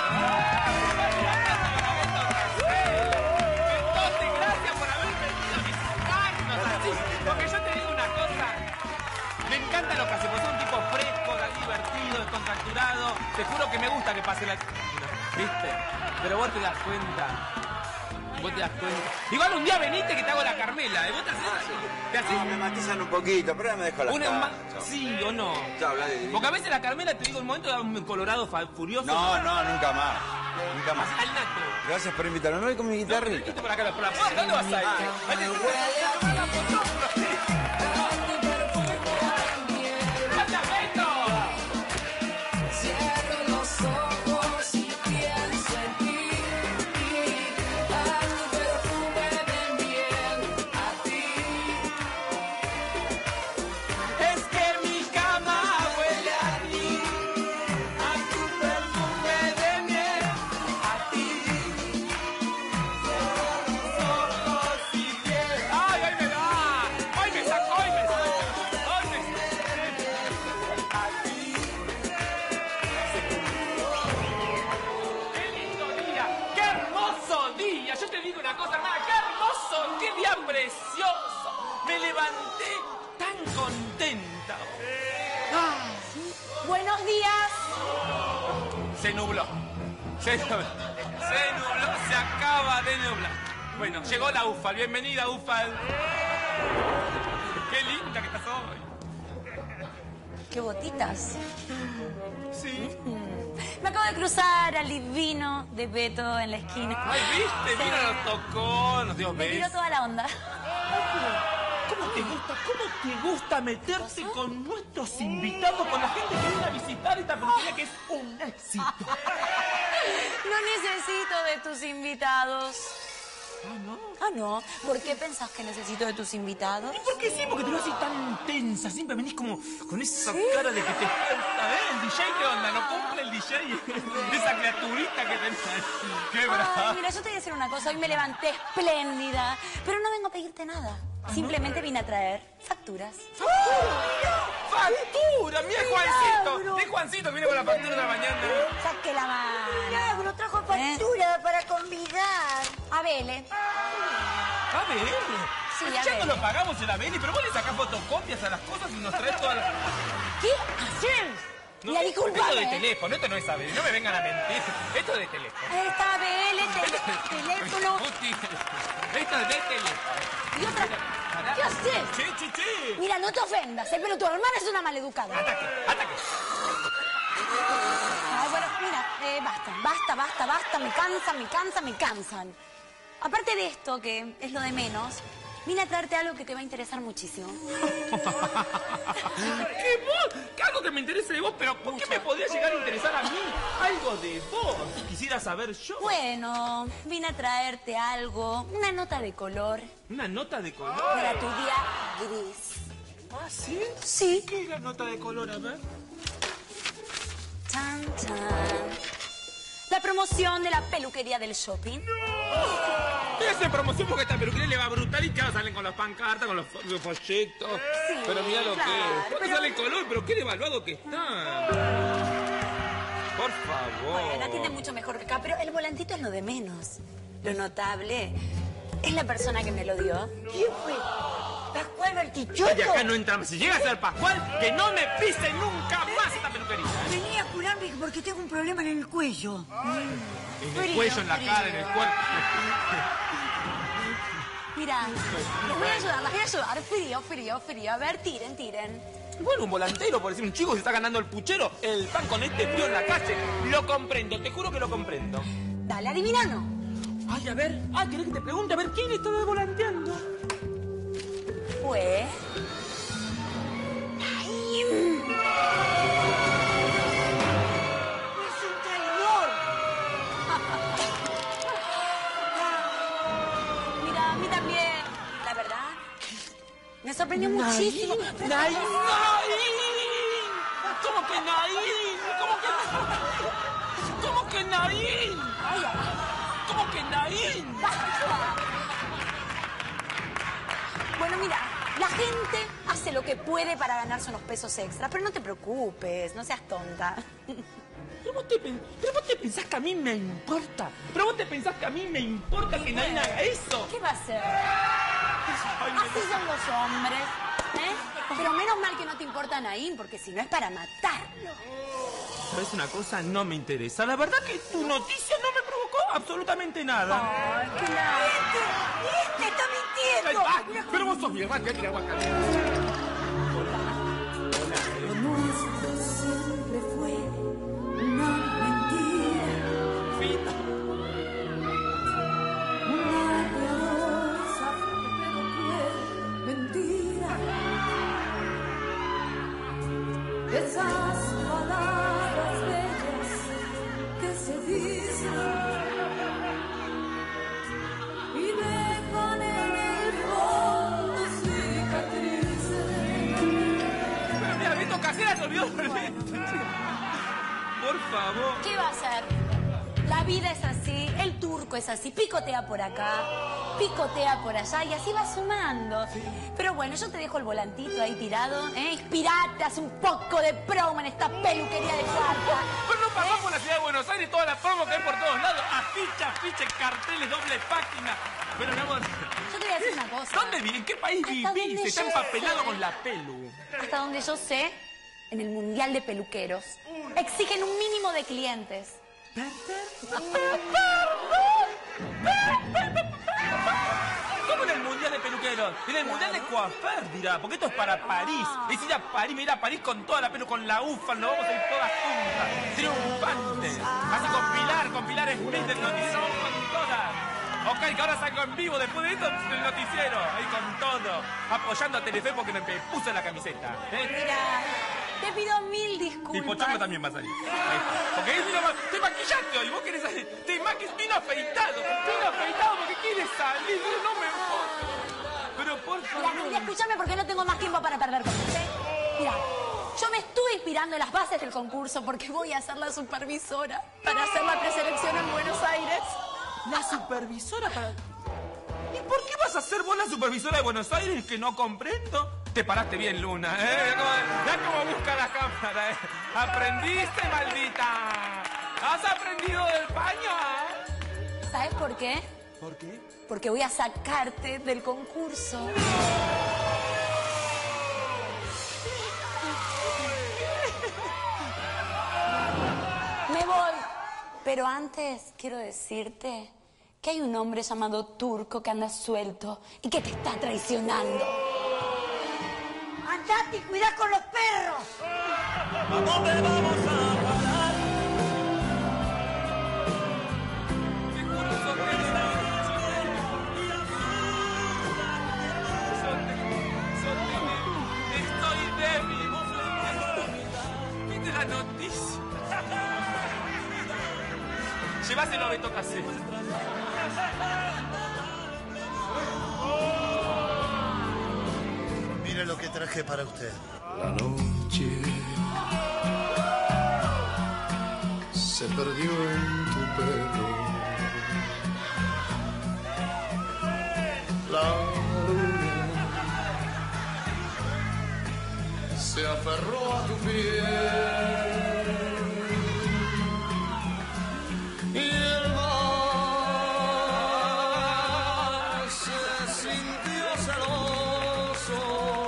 Entonces, gracias por haber venido a visitarnos así. Porque yo te digo una cosa. Me encanta lo que hacemos. Es un tipo fresco, divertido, descontracturado. Te juro que me gusta que pase la... ¿Viste? Pero vos te das cuenta. vos te das cuenta. Igual un día veniste que te hago la Carmela, ¿eh? ¿Vos te haces? ¿Te haces? No, me matizan un poquito, pero ya me dejo la Una cara. ma- Sí o no. Chao, Vladi, divino. Porque a veces la Carmela, te digo, un momento da un colorado fa- furioso. No, no, nunca más. Nunca más. Al nato. Gracias por invitarme. Me voy con mi guitarrita. Por acá, por la puerta, ¿dónde vas a ir? Vete, ¡Anda, Beto! Cierro los ojos y pienso en ti. A tu perfume de miel, a ti. Es que mi cama huele a ti, a tu perfume de miel, a ti. Ojos y piel. ¡Ay, ay, me da! ¡Ay, me sacó, ay, me sacó! ¡Ay, me sacó! A ti. ¡Qué lindo día! ¡Qué hermoso día! Yo te digo una cosa, hermana, ¡qué hermoso! ¡Qué día precioso! Me levanté tan contenta. Ah, Buenos días. se nubló. Se nubló. Se nubló, se acaba de nublar. Bueno, llegó la Ufal. Bienvenida, Ufal. Qué linda que estás hoy. Qué botitas. Sí. Me acabo de cruzar al divino de Beto en la esquina. Ay, ¿viste? Mira, nos tocó, nos dio Me tiró besos. toda la onda. ¿Cómo te gusta, cómo te gusta meterte con nuestros invitados, con la gente que viene a visitar esta peluquería que es un éxito? No necesito de tus invitados. Ah, ¿no? Ah, no. ¿Por qué pensás que necesito de tus invitados? ¿Y por qué sí? Porque te lo haces tan tensa. Siempre venís como con esa cara de que te falta, ¿eh? ¿El D J qué onda? ¿No cumple el D J? Esa criaturita que tenés. ¡Qué brava! Ay, mira, yo te voy a decir una cosa. Hoy me levanté espléndida. Pero no vengo a pedirte nada. Simplemente vine a traer facturas. ¡Factura! ¡Mira Juancito! Milagro. ¡Es Juancito! Viene con la factura de la mañana. Saque la mano. Milagro, trajo factura para convidar. A Vele. ¿A B L? Sí, Pero a ya B L. no lo pagamos en la B L, pero vos le sacás fotocopias a las cosas y nos traes todas las... ¿Qué haces? No, Mira, esto discúlpame. de teléfono, esto no es A B L, no me vengan a mentir. Esto es de teléfono. Está Vele, tele- teléfono. Justi, esto es de teléfono. Y otra... ¿Qué haces? Che, che, che. Mira, no te ofendas, ¿eh? Pero tu hermana es una maleducada. Ataque, ataque. Ay, bueno, mira, eh, basta, basta, basta, basta, me cansan, me cansan, me cansan. Aparte de esto, que es lo de menos, vine a traerte algo que te va a interesar muchísimo. ¿Qué vos? ¿Qué algo que me interese de vos? Pero ¿por qué me podría llegar a interesar a mí algo de vos? Quisiera saber yo. Bueno, vine a traerte algo, una nota de color Una nota de color. para tu día gris. ¿Ah, sí? Sí. ¿Qué es la nota de color? A ver. Chan, chan. La promoción de la peluquería del shopping. Es en promoción porque esta peluquería le va brutal y claro, salen con las pancartas, con los, fo- los folletos. Sí, pero mira lo claro, que es. ¿Cuánto pero- sale el color? Pero qué devaluado que está. Por favor. Bueno, tiene mucho mejor que acá, pero el volantito es lo de menos. Lo notable es la persona que me lo dio. ¿Quién fue? ¿Pascual Bertichotto? Ay, acá no entramos. Si llega a ser Pascual, que no me pise nunca más esta peluquería. Venía a curarme porque tengo un problema en el cuello. En el Frío, cuello, en la frío. cara, en el cuerpo. Mira, les voy a ayudar, las voy a ayudar. Frío, frío, frío. A ver, tiren, tiren. Bueno, un volantero, por decir, un chico que se está ganando el puchero, el pan con este frío en la calle. Lo comprendo, te juro que lo comprendo. Dale, adivina no. Ay, a ver. Ah, ¿querés que te pregunte? A ver, ¿quién está volanteando? Fue... ¡Es un traidor! Mira, a mí también. La verdad, me sorprendió muchísimo. ¡Naín! ¡Naín! ¿Cómo que Naín? ¿Cómo que Naín? ¿Cómo que Naín? Ay, ay, ¿Cómo que Naín? Bueno, mira, la gente hace lo que puede para ganarse unos pesos extra, pero no te preocupes, no seas tonta. ¿Pero vos, te, pen- ¿Pero vos te pensás que a mí me importa? ¿Pero vos te pensás que a mí me importa que Naín haga eso? ¿Qué va a hacer? Ay, me- Así son los hombres, ¿eh? Pero menos mal que no te importa Naín, porque si no es para matarlo. ¿Sabes una cosa? No me interesa. La verdad que tu noticia no me provocó absolutamente nada. Ay, qué lástima. ¡Este está mintiendo! Ay, ay, pero vos sos mi hermano, que aguacate. Lo nuestro siempre fue una mentira. Fito. Una piadosa pero cruel mentira. Esas palabras bellas que se dicen y dejan en el fondo cicatrices. Pero mira, Beto Casera se olvidó. Por favor. ¿Qué va a hacer? La vida es así, el turco es así, picotea por acá, picotea por allá y así va sumando. Pero bueno, yo te dejo el volantito ahí tirado, ¿eh? Inspirate, haz un poco de promo en esta peluquería de cuarta. Pero no pasamos por la ciudad de Buenos Aires, todas las promos que hay por todos lados, afiches, afiches, carteles, doble página. Pero mi amor, Yo te voy a decir una cosa. ¿dónde vive? ¿En qué país Hasta vivís? donde Está yo empapelado sé. con la pelu. Hasta donde yo sé, en el Mundial de Peluqueros, exigen un mínimo de clientes. ¿Cómo en el Mundial de Peluqueros? En el Mundial de Coafer, dirá, porque esto es para París. Es ir a París, ir a París con toda la pelo, con la ufa, nos vamos a ir todas juntas, triunfantes. Así con Pilar, con Pilar Smith del noticiero, vamos con todas. Ok, que ahora salgo en vivo después de esto del noticiero, ahí con todo, apoyando a Telefe porque me puse la camiseta. ¿eh? Mira, te pido mil Y disculpas. Pochoclo también va a salir. Ahí. Porque él vino, ma- te maquillaste hoy, vos querés salir. Te maquis, vino afeitado. Vino afeitado porque quiere salir. No me importa. Pero por Mira, favor. Julia, escúchame porque no tengo más tiempo para perder con usted. Mira, yo me estuve inspirando en las bases del concurso porque voy a ser la supervisora para hacer la preselección en Buenos Aires. La supervisora para... ¿Y por qué vas a ser vos la supervisora de Buenos Aires que no comprendo? Te paraste bien, Luna, ¿eh? Mirá cómo, mirá cómo busca la cámara, ¿eh? ¡Aprendiste, maldita! ¿Has aprendido del paño? ¿Sabes por qué? ¿Por qué? Porque voy a sacarte del concurso. Me voy. Pero antes quiero decirte que hay un hombre llamado Turco que anda suelto y que te está traicionando. Andate y cuidá con los perros. ¿A dónde vamos a parar? Te juro, Sotelé. Estoy débil. ¿Viste la noticia? Llévaselo a Beto Casero. Mire lo que traje para usted. La noche se perdió en tu pelo. La luna se aferró a tu piel. Y el mar se sintió celoso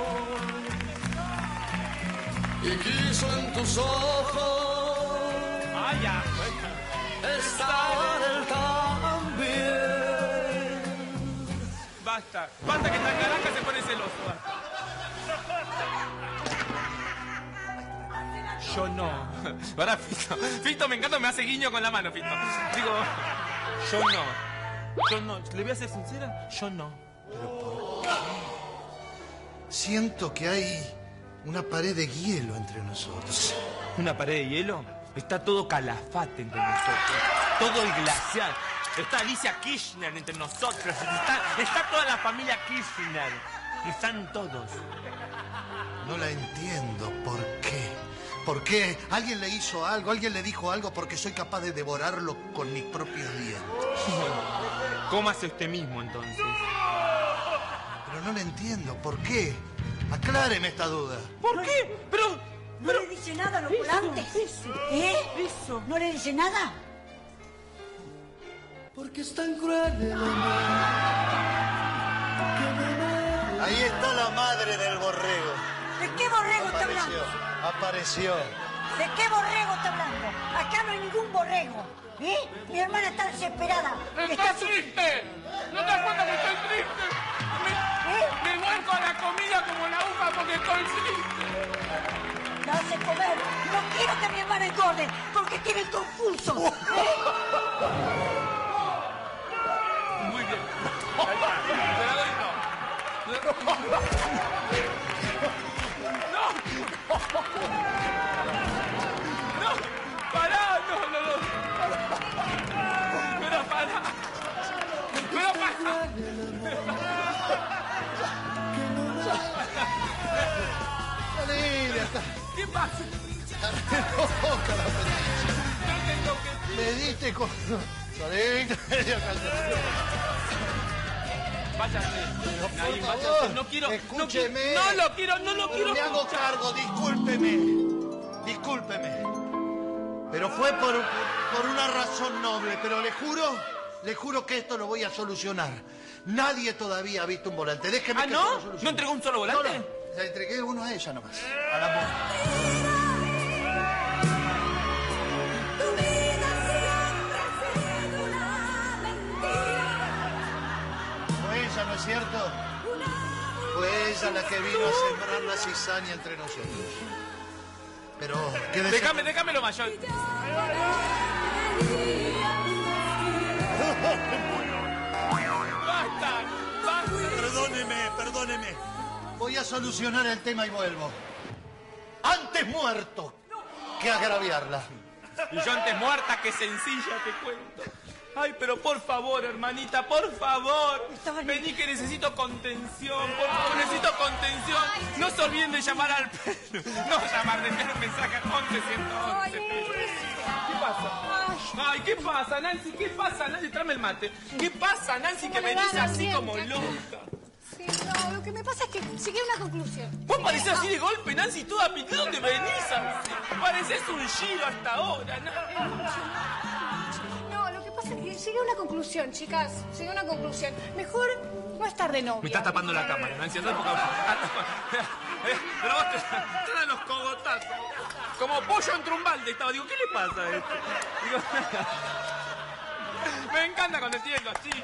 y quiso en tus ojos ¡Ay, ya! estar él también. Basta. Basta que esta caraca se pone celoso. Basta. Yo no. Ahora Fito. Fito, me encanta, me hace guiño con la mano, Fito. Digo, yo no. Yo no. ¿Le voy a ser sincera? Yo no. ¿Pero por qué? Siento que hay una pared de hielo entre nosotros. ¿Una pared de hielo? Está todo calafate entre nosotros. Todo el glacial. Está Alicia Kirchner entre nosotros. Está, está toda la familia Kirchner. Están todos. No la entiendo. ¿Por qué? ¿Por qué? ¿Alguien le hizo algo? ¿Alguien le dijo algo? Porque soy capaz de devorarlo con mis propios dientes. Cómase usted mismo, entonces. Pero no la entiendo. ¿Por qué? Acláreme esta duda. ¿Por qué? Pero... ¿No le dice nada a los volantes? ¿Eh? Eso. ¿No le dice nada? Porque es tan cruel el amor que me mata. Ahí está la madre del borrego. ¿De qué borrego está Apareció. hablando? Apareció. ¿De qué borrego está hablando? Acá no hay ningún borrego. ¿Eh? Mi hermana está desesperada. ¡Estoy triste! ¿No te das cuenta que estoy triste? Me, ¿Eh? me vuelco a la comida como la uva porque estoy triste. La hace comer. No quiero que mi hermana engorde porque tiene el confuso. ¿Eh? Muy bien. Ahí está. Te la doy, no. ¡No! ¡No! ¡Pará! ¡No, no, no! ¡Pero pará! ¡Pero pará! Salí, está. ¿Qué pasa? Loca la Fenicia. No tengo que... Me diste con... Salí. Váyase. Pero, por Nadie, favor, váyase. No quiero... escúcheme. No, no lo quiero, no lo quiero Me hago escuchar. cargo, discúlpeme. Discúlpeme. Pero fue por, por una razón noble, pero le juro, le juro que esto lo voy a solucionar. Nadie todavía ha visto un volante. Déjeme ¿Ah, que no? yo lo solucione. ¿No entregó un solo volante? No, no. Le entregué uno a ella nomás. A la mujer. Fue ella, ¿no es cierto? Fue ella la que vino a sembrar la cizaña entre nosotros. Pero, quédese... Déjame, déjame lo mayor. ¡Basta! ¡Basta! Perdóneme, perdóneme. Voy a solucionar el tema y vuelvo. Antes muerto que agraviarla. Y yo antes muerta que sencilla, te cuento. Ay, pero por favor, hermanita, por favor. Vení que necesito contención, por favor, necesito contención. No se olviden de llamar al perro. No llamar, de enviar un mensaje al once ciento once. ¿Qué pasa? Ay, ¿qué pasa, Nancy? ¿Qué pasa, Nancy? Tráeme el mate. ¿Qué pasa, Nancy, que venís así como loca? Sí, no, lo que me pasa es que llegué a una conclusión. Vos parecés así de golpe, Nancy, toda pintada. ¿De dónde venís así? Parecés un giro hasta ahora, ¿no? No, lo que pasa es que llegué a una conclusión, chicas. Llegué a una conclusión. Mejor no estar de novia. Me estás tapando la cámara, Nancy. Andá porque... Pero vos te, te dan los cogotazos. Como pollo entre un balde estaba. Digo, ¿qué le pasa a esto? Digo... Me encanta cuando tienen los chistes.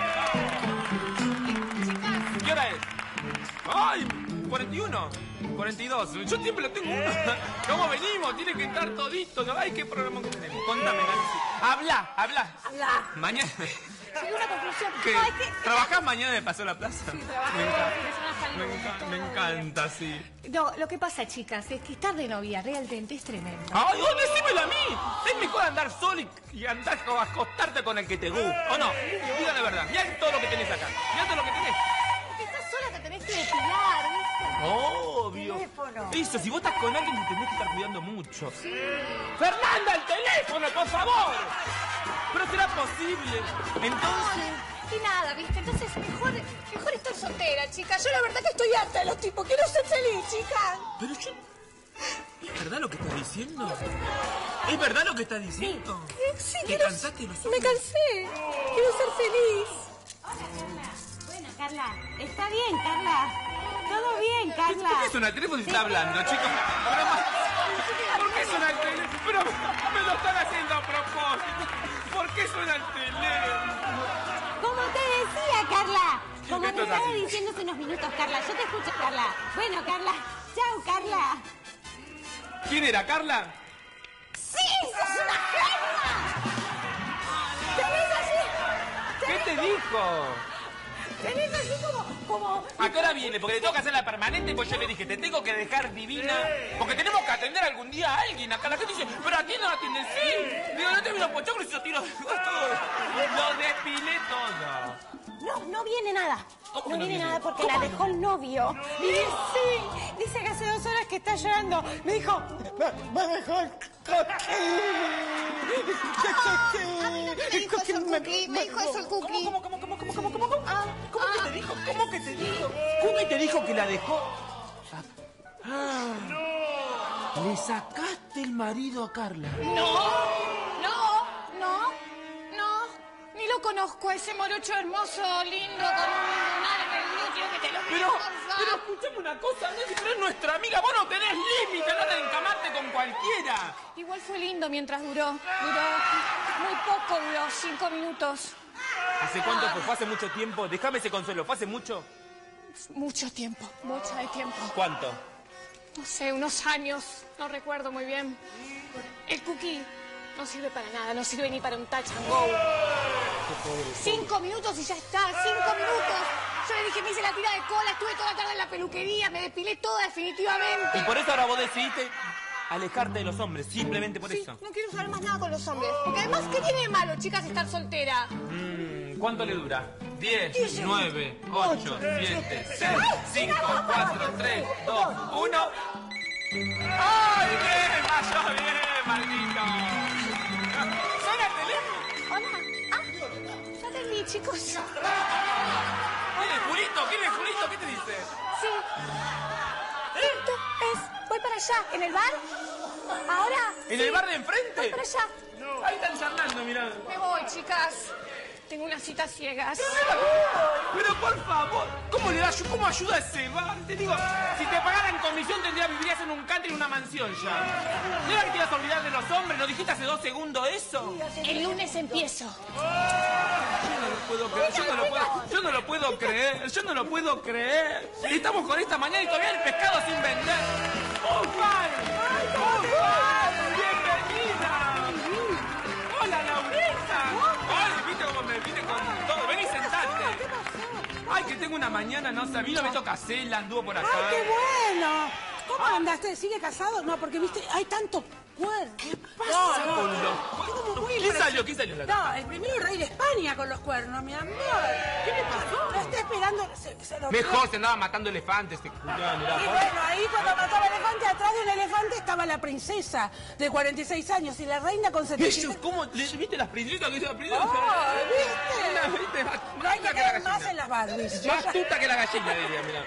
¿Qué hora es? ¡Ay! ¿cuarenta y uno? cuarenta y dos. Yo siempre lo tengo. ¿Cómo venimos? Tiene que estar todito. Ay, qué programa que tenemos. Contame, Nancy. Habla, habla. Habla. Mañana. Llegué a una conclusión. ¿Qué? No, hay que... ¿Trabajás mañana de Paseo a la Plaza? Sí, trabajo. Me encanta, me Me encanta, me encanta, sí. No, lo que pasa, chicas, es que estar de novia realmente es tremendo. ¡Ay, oh, decímelo a mí! Es mejor andar solo y, y andar o acostarte con el que te gusta. ¿O no? Diga la verdad. Mirá todo lo que tenés acá. Mirá todo lo que tenés. Porque estás sola, te tenés que depilar, ¿viste? Obvio. Teléfono. Eso, si vos estás con alguien te tenés que estar cuidando mucho. Sí. ¡Fernanda, el teléfono, por favor! Pero será posible. Entonces... Y nada, ¿viste? Entonces mejor, mejor estar soltera, chicas. Yo la verdad que estoy harta de los tipos. Quiero ser feliz, chicas. Pero yo... ¿Es verdad lo que estás diciendo? ¿Es verdad lo que estás diciendo? Sí, sí, ¿Te quiero... cansaste de los Me hombres? cansé. Quiero ser feliz. Hola, Carla. Bueno, Carla, está bien, Carla. Todo bien, Carla. ¿Por qué suena el teléfono y está hablando, chicos? Pero más... ¿Por qué suena el teléfono? Pero me lo están haciendo a propósito. ¿Por qué suena el teléfono? Como te decía, Carla. Como Esto te es estaba así. diciendo hace unos minutos, Carla. Yo te escucho, Carla. Bueno, Carla. Chao, Carla. ¿Quién era, Carla? ¡Sí! ¡Sos una genia! ¿Tenés así? ¿Qué te dijo? Tenés así como... como... ¿A qué hora viene? Porque le tengo que hacer la permanente, pues yo le dije, te tengo que dejar divina. Porque tenemos que atender algún día a alguien. Acá la gente dice, pero atiende o no atiende. Sí. Digo, no te vino pochoclo y yo tiro todo. Lo despilé todo. No, no viene nada. ¿Cómo No no viene viene? nada porque la dejó el novio. Y sí, dice que hace dos horas que está llorando. Me dijo, me, me dejó el Me dijo eso el cookie. Me dijo eso el cookie. ¿Cómo, cómo, cómo, cómo, cómo, cómo, cómo? ¿Cómo que te dijo? ¿Cómo que te dijo? ¿Cómo que te dijo que la dejó? Ah, ¿le sacaste el marido a Carla? No, no, no, no. Ni lo conozco a ese morocho hermoso, lindo, con un lunar en el glúteo que te lo Pero, pero escuchame una cosa, Nancy, pero es nuestra amiga. Vos no tenés límite, no te encamarte con cualquiera. cualquiera. Igual fue lindo mientras duró. Duró muy poco, duró cinco minutos. ¿Hace cuánto fue? ¿Fue hace mucho tiempo? Déjame ese consuelo. ¿Fue hace mucho? Mucho tiempo, mucho de tiempo. ¿Cuánto? No sé, unos años. No recuerdo muy bien. El cookie no sirve para nada. No sirve ni para un touch and go. Cinco minutos y ya está. Cinco minutos. Yo le dije, me hice la tira de cola. Estuve toda la tarde en la peluquería. Me depilé toda definitivamente. Y por eso ahora vos decidiste alejarte de los hombres. Simplemente por Sí, eso. no quiero saber más nada con los hombres. Porque además, ¿qué tiene de malo, chicas, estar soltera? Mm, ¿Cuánto le dura? diez, nueve, ocho, siete, seis, cinco, cuatro, tres, dos, uno. ¡Ay, bien! ¡Vaya bien, maldito! ¿Suena el teléfono? Hola. Ah, ya atendí, chicos. ¿Quién es Julito? ¿Quién es Julito? ¿Qué te dice? Sí. Esto es... Voy para allá, en el bar. Ahora. ¿En sí. el bar de enfrente? Voy para allá. Ahí están charlando, mirá. Me voy, chicas. Tengo unas citas ciegas. Pero por favor, ¿cómo le das, cómo ayuda ese bar? Te digo, si te pagaran comisión tendrías, vivirías en un country en una mansión ya. ¿No era que te ibas a olvidar de los hombres? ¿No dijiste hace dos segundos eso? El lunes empiezo. Yo no lo puedo creer, yo no lo puedo, yo no lo puedo creer, yo no lo puedo creer. Estamos con esta mañana y todavía el pescado sin vender. ¡Oh, Juan! ¡Oh, Juan! ¡Bienvenida! ¡Hola, Laurita! ¡Ay, viste cómo me vine con todo! ¡Vení, sentate! ¡Ay, que tengo una mañana, no sabía! No me toca Cela, anduvo por acá. ¡Ay, qué bueno! ¿Cómo andaste? ¿Sigue casado? No, porque, viste, hay tanto cuerno. ¿Qué pasa? No, con los... ¿Qué salió? ¿Qué salió? No, el primero rey de España con los cuernos, mi amor. ¿Qué le pasó? Lo está esperando. Se, se lo... Mejor se andaba matando elefantes. Este... Ya, mirá, y bueno, ahí cuando mataba el elefante, atrás de un elefante estaba la princesa de cuarenta y seis años y la reina con setenta y siete. ¿Cómo? ¿Viste las princesas que hizo la princesa? Oh, ¿viste? ¿Viste? Más, no hay que que creer más en las Barbies. Más tuta que la gallina, diría, mirá.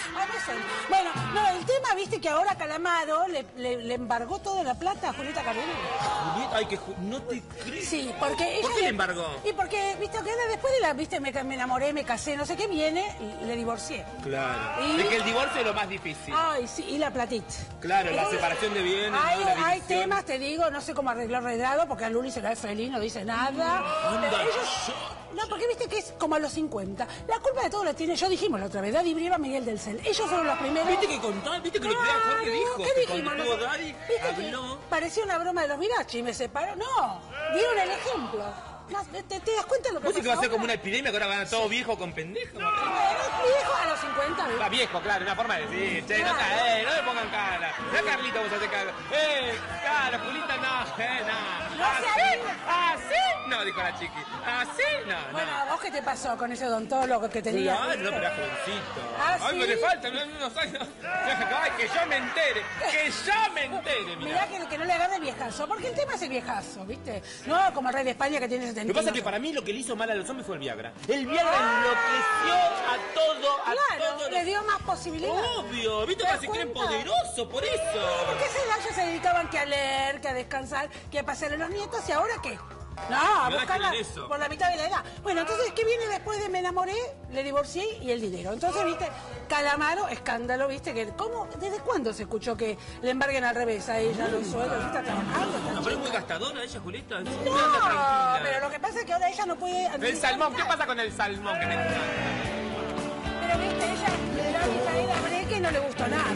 Bueno, no, el tema, viste, que ahora Calamaro le, le, le embargó toda la plata a Julieta Cardenal. Julieta, ay, que no te crees. Sí, porque ¿Por ella qué le embargó? Y porque, viste, que después de la, viste, me, me enamoré, me casé, no sé qué, viene y le divorcié. Claro. Y... Es que el divorcio es lo más difícil. Ay, sí, y la platita. Claro, la separación de bienes, hay, ¿no? La hay división. temas, te digo, no sé cómo arregló Redrado, porque a Luli se cae feliz, no dice nada. Anda, Ellos, no, porque viste que es como a los cincuenta. La culpa de todo la tiene, yo dijimos la otra vez, Daddy Brieva, Miguel del Cel. Ellos fueron los primeros. ¿Viste que contó? ¿Viste que lo que Claro, Jorge dijo? ¿qué Que dijimos? cuando tuvo No, Daddy, ¿viste que habló. parecía una broma de los Mirachi, me separó? No, dieron el ejemplo. No, ¿Te, te das cuenta de lo que ¿Vos decís que va a ser ahora? como una epidemia que ahora van a todo viejo con pendejo? No, viejo a los cincuenta. ¿Viste? Va viejo, claro, una forma de decir, che, no, eh, no me pongan cara. No, Carlito, vos haces cara. Eh, cara, Julita, no, eh, no. No ¿Así? sé. ¿Así? No, dijo la chiqui. ¿Así? No, Bueno, no. ¿vos qué te pasó con ese odontólogo que tenía? Claro, no, pero era jovencito. ¿Ah, Ay, sí? me le falta, no, no, no, no. Ay, que yo me entere, que yo me entere, Mirá mirá. que, que no le agarre viejazo, porque el tema es el viejazo, ¿viste? No como el rey de España que tiene Lo setenta. que pasa es que para mí lo que le hizo mal a los hombres fue el Viagra. El Viagra enloqueció a todo, a Claro, todo. le dio más posibilidades. Obvio, ¿viste ¿Te que das se creen cuenta? poderosos por eso? Porque a esa edad ya se dedicaban que a leer, que a descansar, que a pasar a los nietos, ¿y ahora qué? No, a Nada buscarla que ver eso. por la mitad de la edad. Bueno, entonces, ¿qué viene después de me enamoré, le divorcié y el dinero? Entonces, ¿viste? Calamaro, escándalo, ¿viste? Que ¿cómo, ¿Desde cuándo se escuchó que le embarguen al revés a ella los sueldos? ¿Está trabajando? ¿Está No, pero es muy gastadora ella, Julieta. Siempre No, anda tranquila. pero lo que pasa es que ahora ella no puede... El administrar salmón, ¿qué nada. pasa con el salmón? Que me encanta. Pero, ¿viste? Ella le da a Micaela Breque y no le gustó nada.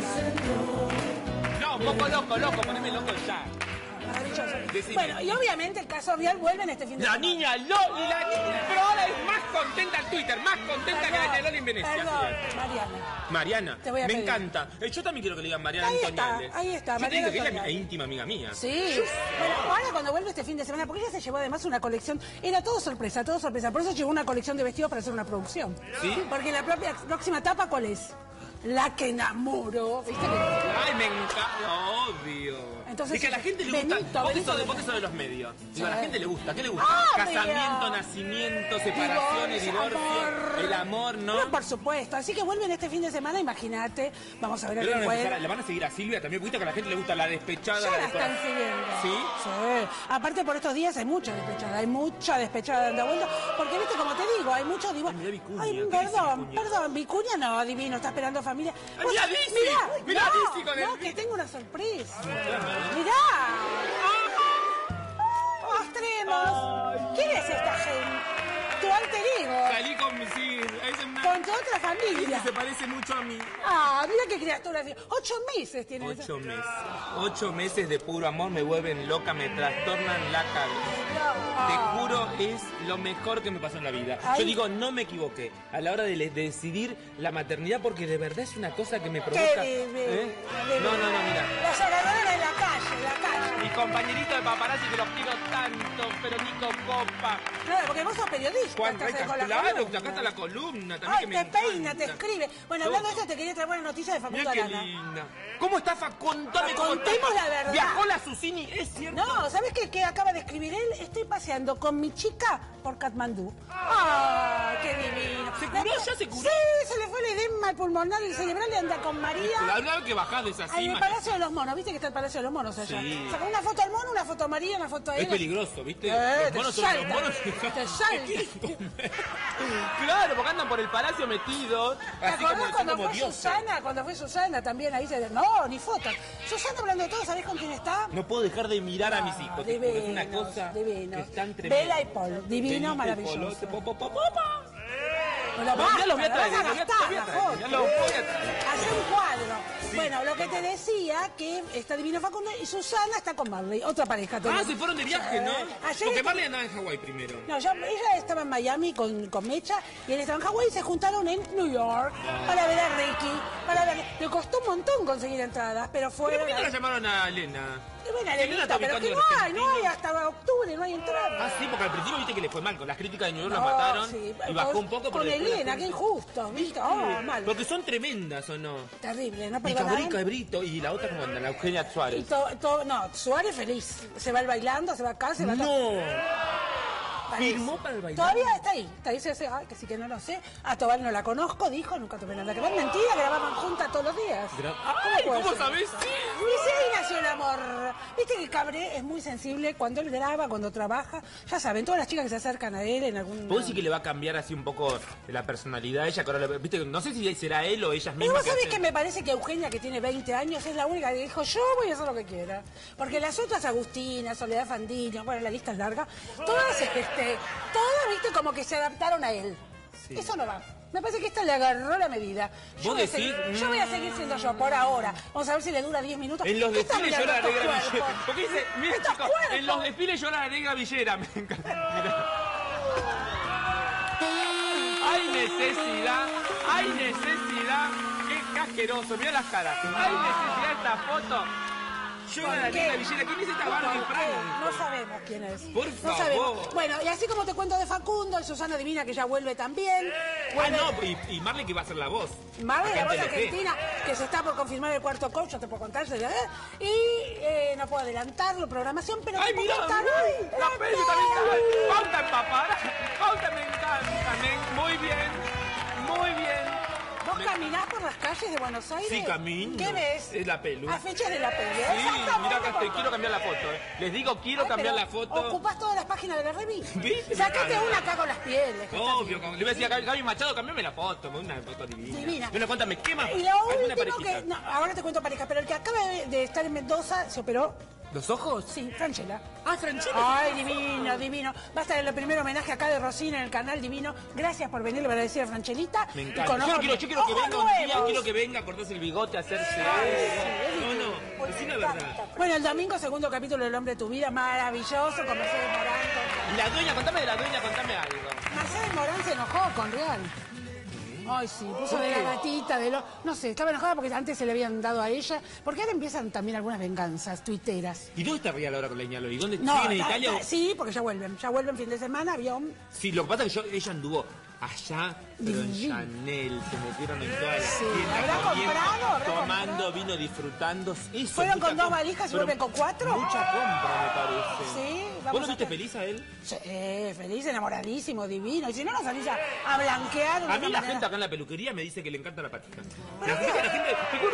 No, un poco loco, loco, poneme loco ya. Maravilloso. Decime. Bueno, y obviamente el caso real vuelve en este fin de La semana. niña Loli, la niña, pero ahora es más contenta en Twitter, más contenta que la niña Loli en Venecia. Perdón, fíjate. Mariana. Mariana, Te voy a me pedir. encanta. Eh, Yo también quiero que le digan Mariana Ahí está, Antoniales. ahí está, Yo te Mariana digo que ella es Antoniales. íntima amiga mía. Sí. Bueno, ahora cuando vuelve este fin de semana, porque ella se llevó además una colección, era todo sorpresa, todo sorpresa, por eso llevó una colección de vestidos para hacer una producción. ¿Sí? Porque la propia próxima etapa, ¿cuál es? La que enamoro, ¿viste? Ay, me encanta, obvio. Entonces, y que a la gente le gusta. Benito, vos, que Benito, sos, vos que sos de los medios. Digo, a la gente le gusta. ¿Qué le gusta? Obvio. Casamiento, nacimiento, separaciones, Divorcio, divorcio, amor. el amor, ¿no? No, por supuesto. Así que vuelven este fin de semana, imagínate. Vamos a ver a Pero qué van a empezar a- vuelve. la van a seguir a Silvia también, porque viste que a la gente le gusta la despechada. Ya la la están decora- siguiendo. ¿Sí? Sí. Aparte por estos días hay mucha despechada, hay mucha despechada dando vuelta. Porque viste, como te digo, hay muchos divorcios. Vicuña, Ay, ¿qué dice perdón, Vicuña? perdón, Vicuña no, divino, está esperando familia. Ay, Vos- mirá, Dizzy. Mirá, Mirá, no, Dizzy con el- no, que tengo una sorpresa. Mirá. Mostremos. ¿Quién es esta gente? Tu alter ego. Salí con mis hijos. Es una... Con tu otra familia. Ese se parece mucho a mí. Ah, mira qué criatura. Ocho meses tiene esa. Ocho meses. Ocho meses de puro amor me vuelven loca, me trastornan la cabeza. Te juro, es lo mejor que me pasó en la vida. Ay. Yo digo, no me equivoqué a la hora de, le- de decidir la maternidad porque de verdad es una cosa que me provoca. Qué divino, ¿Eh? divino. No, no, no, mira. Los agarraron en la calle, en la calle. Mi compañerito de paparazzi que los quiero tanto, pero Nico Copa. Claro, porque vos sos periodista. Juan, estás ay, con la claro, columna. acá está la columna también. Ay, que me te peina, encanta. te escribe. Bueno, hablando de esto, te quería traer buena noticia de Facundo Mira qué Arana. linda. ¿Cómo está Facundo? Contame cómo está. Contemos la verdad. Viajó la Susini, es cierto. No, ¿sabes qué, qué acaba de escribir él? Estoy paseando con mi chica por Katmandú. ¡Ah, qué divino! ¿Se curó? ¿Ya se curó? Sí, se le fue el edema pulmonar y cerebral y anda con María. La verdad que bajás de esa En el cima. Palacio de los Monos, ¿viste que está el Palacio de los Monos allá? Sí. Sacó una foto al mono, una foto a María, una foto a él. Es peligroso, ¿viste? Eh, los monos te son los salta, monos. te salta. Claro, porque andan por el palacio metidos. ¿Te Así acordás como, cuando como fue dioses. Susana? Cuando fue Susana también ahí se... No, ni fotos. Susana hablando de todo, ¿sabés con quién está? No puedo dejar de mirar a mis hijos. te juro, es una Divinos, cosa divinos. que están tremendas. Bella y Paul, divino, Belita y maravilloso. Polote, po, po, po, po, po. Bueno, No, ya los voy a basta, traer, vas a los voy a- gastar los voy a la traer, foto. ya los voy a traer. Hacer un cuadro. Bueno, lo que te decía, que está Divino Facundo y Susana está con Marley, otra pareja. Ah, tenemos. se fueron de viaje, ¿no? Eh, ayer Porque esta- Marley andaba en Hawái primero. No, ya- ella estaba en Miami con, con Mecha y él estaba en Hawái y se juntaron en New York para ver a Ricky. Para ver, le costó un montón conseguir entradas, pero ¿Pero fueron... por qué no la llamaron a Elena? Y bueno, Elena Elenita, está pero que ubicando no en hay, no hay hasta octubre, no hay entradas. Ah, sí, porque al principio viste que le fue mal. Con las críticas de New York No, la mataron sí, y bajó con- un poco. Con pero después Elena, la qué gente- injusto, ¿viste? Oh, mal. Porque son tremendas, ¿o no? Terrible, ¿no? Y Perdonaron. Cabrica de Brito y la otra como anda, la Eugenia Y Suárez. to- to- no, Suárez feliz. Se va al bailando, se va acá, se va acá. No. Parece. Firmó para el baile. Todavía está ahí. Está ahí, se hace, ay, que sí que no lo sé. A Tobal no la conozco, dijo, nunca tuve nada que ver. Mentira, grababan juntas todos los días. Gra- Ay, puede ¿cómo ser? sabés? Sí. Y sí, ahí nació el amor. Viste que Cabré es muy sensible cuando él graba, cuando trabaja. Ya saben, todas las chicas que se acercan a él en algún... ¿Puedo decir que le va a cambiar así un poco la personalidad a ella? Que ahora le- ¿viste? No sé si será él o ellas Pero mismas. vos sabés hacen- que me parece que Eugenia, que tiene veinte años, es la única que dijo, yo voy a hacer lo que quiera. Porque las otras, Agustina, Soledad Fandino, bueno, la lista es larga, todas, este, todas, viste, como que se adaptaron a él. Sí. Eso no va. Me parece que esta le agarró la medida. Yo ¿Vos voy, a decís? seguir, yo voy a seguir siendo yo por ahora. Vamos a ver si le dura diez minutos. En los ¿Qué está desfiles llora la mirando negra estos Villera. cuerpos? Porque dice, mira Estos chicos, cuerpos. en los desfiles llora la negra Villera. Me encanta. Mirá. Hay necesidad, hay necesidad. Qué asqueroso, mira las caras. Hay necesidad de esta foto. Llora la ¿Por qué? negra Villera. ¿Quién es esta ¿Por Barbie qué? Frank? No sabemos quién es. Por No favor. sabemos. Bueno, y así como te cuento de Facundo, y Susana Divina, que ya vuelve también. Ah, Vuelve- no, y, y Marley que va a ser la voz. Marley, la Acá voz en Telefe. argentina, que se está por confirmar el cuarto coach, yo te puedo contar, ¿eh? Y eh, no puedo adelantarlo, programación, pero ¡Ay, te puedo mira! contar. ¡Ay! La peli también. Pauta en papá. Pauta me encanta. me- Muy bien. Muy bien. ¿Vos Me- caminás por las calles de Buenos Aires? Sí, camino. ¿Qué ves? Es la pelu. A fechas de la peli. Sí, Exactamente, mira acá estoy. porque- Quiero cambiar la foto. eh. Les digo, quiero Ay, cambiar pero la foto. Ocupás todas las páginas de la revista. ¿Viste? Sacate Ah, una acá con las pieles. que está Obvio, como le voy a decir a Gaby, Gaby Machado, cambiame la foto, una foto divina. Divina. Bueno, cuéntame, ¿qué más? Y lo ¿Alguna último parejita? que... No, ahora te cuento pareja, pero el que acaba de, de estar en Mendoza se operó. ¿Los ojos? Sí, Franchella. Ah, Franchella. Ay, divino, divino. Va a estar en el primer homenaje acá de Rosina en el canal Divino. Gracias por venir, le voy a decir a Franchelita. Me Y encanta. con Yo ojos- quiero, yo quiero que ojos venga un día, nuevos. quiero que venga a cortarse el bigote, a hacerse algo. No, no, decí la verdad. Bueno, el domingo, segundo capítulo del Hombre de tu Vida, maravilloso, con Mercedes Morán. Y la dueña, contame de la dueña, contame algo. con- Mercedes Morán se enojó con Real. Ay, sí, puso de la gatita, de lo... No sé, estaba enojada porque antes se le habían dado a ella. Porque ahora empiezan también algunas venganzas tuiteras. ¿Y dónde está Real ahora con Leñalo? ¿Y dónde No, siguen en ta- Italia? ta- o- sí, porque ya vuelven. Ya vuelven fin de semana, avión. Sí, lo que pasa es que yo, ella anduvo allá, pero en Divino. Chanel, se metieron en todas las Sí, tiendas, ¿habrá comiendo, comprado? ¿Habrá tomando comprado? vino, disfrutando. Eso, ¿Fueron mucha con dos com- valijas y pero vuelven con cuatro? Mucha compra, me parece. Sí, ¿Vos vamos lo a viste hacer- feliz a él? Sí, feliz, enamoradísimo, divino. Y si no, nos salís a, a blanquear. de A una mí la manera- gente acá en la peluquería me dice que le encanta la patita. La gente, la gente, te juro que las, las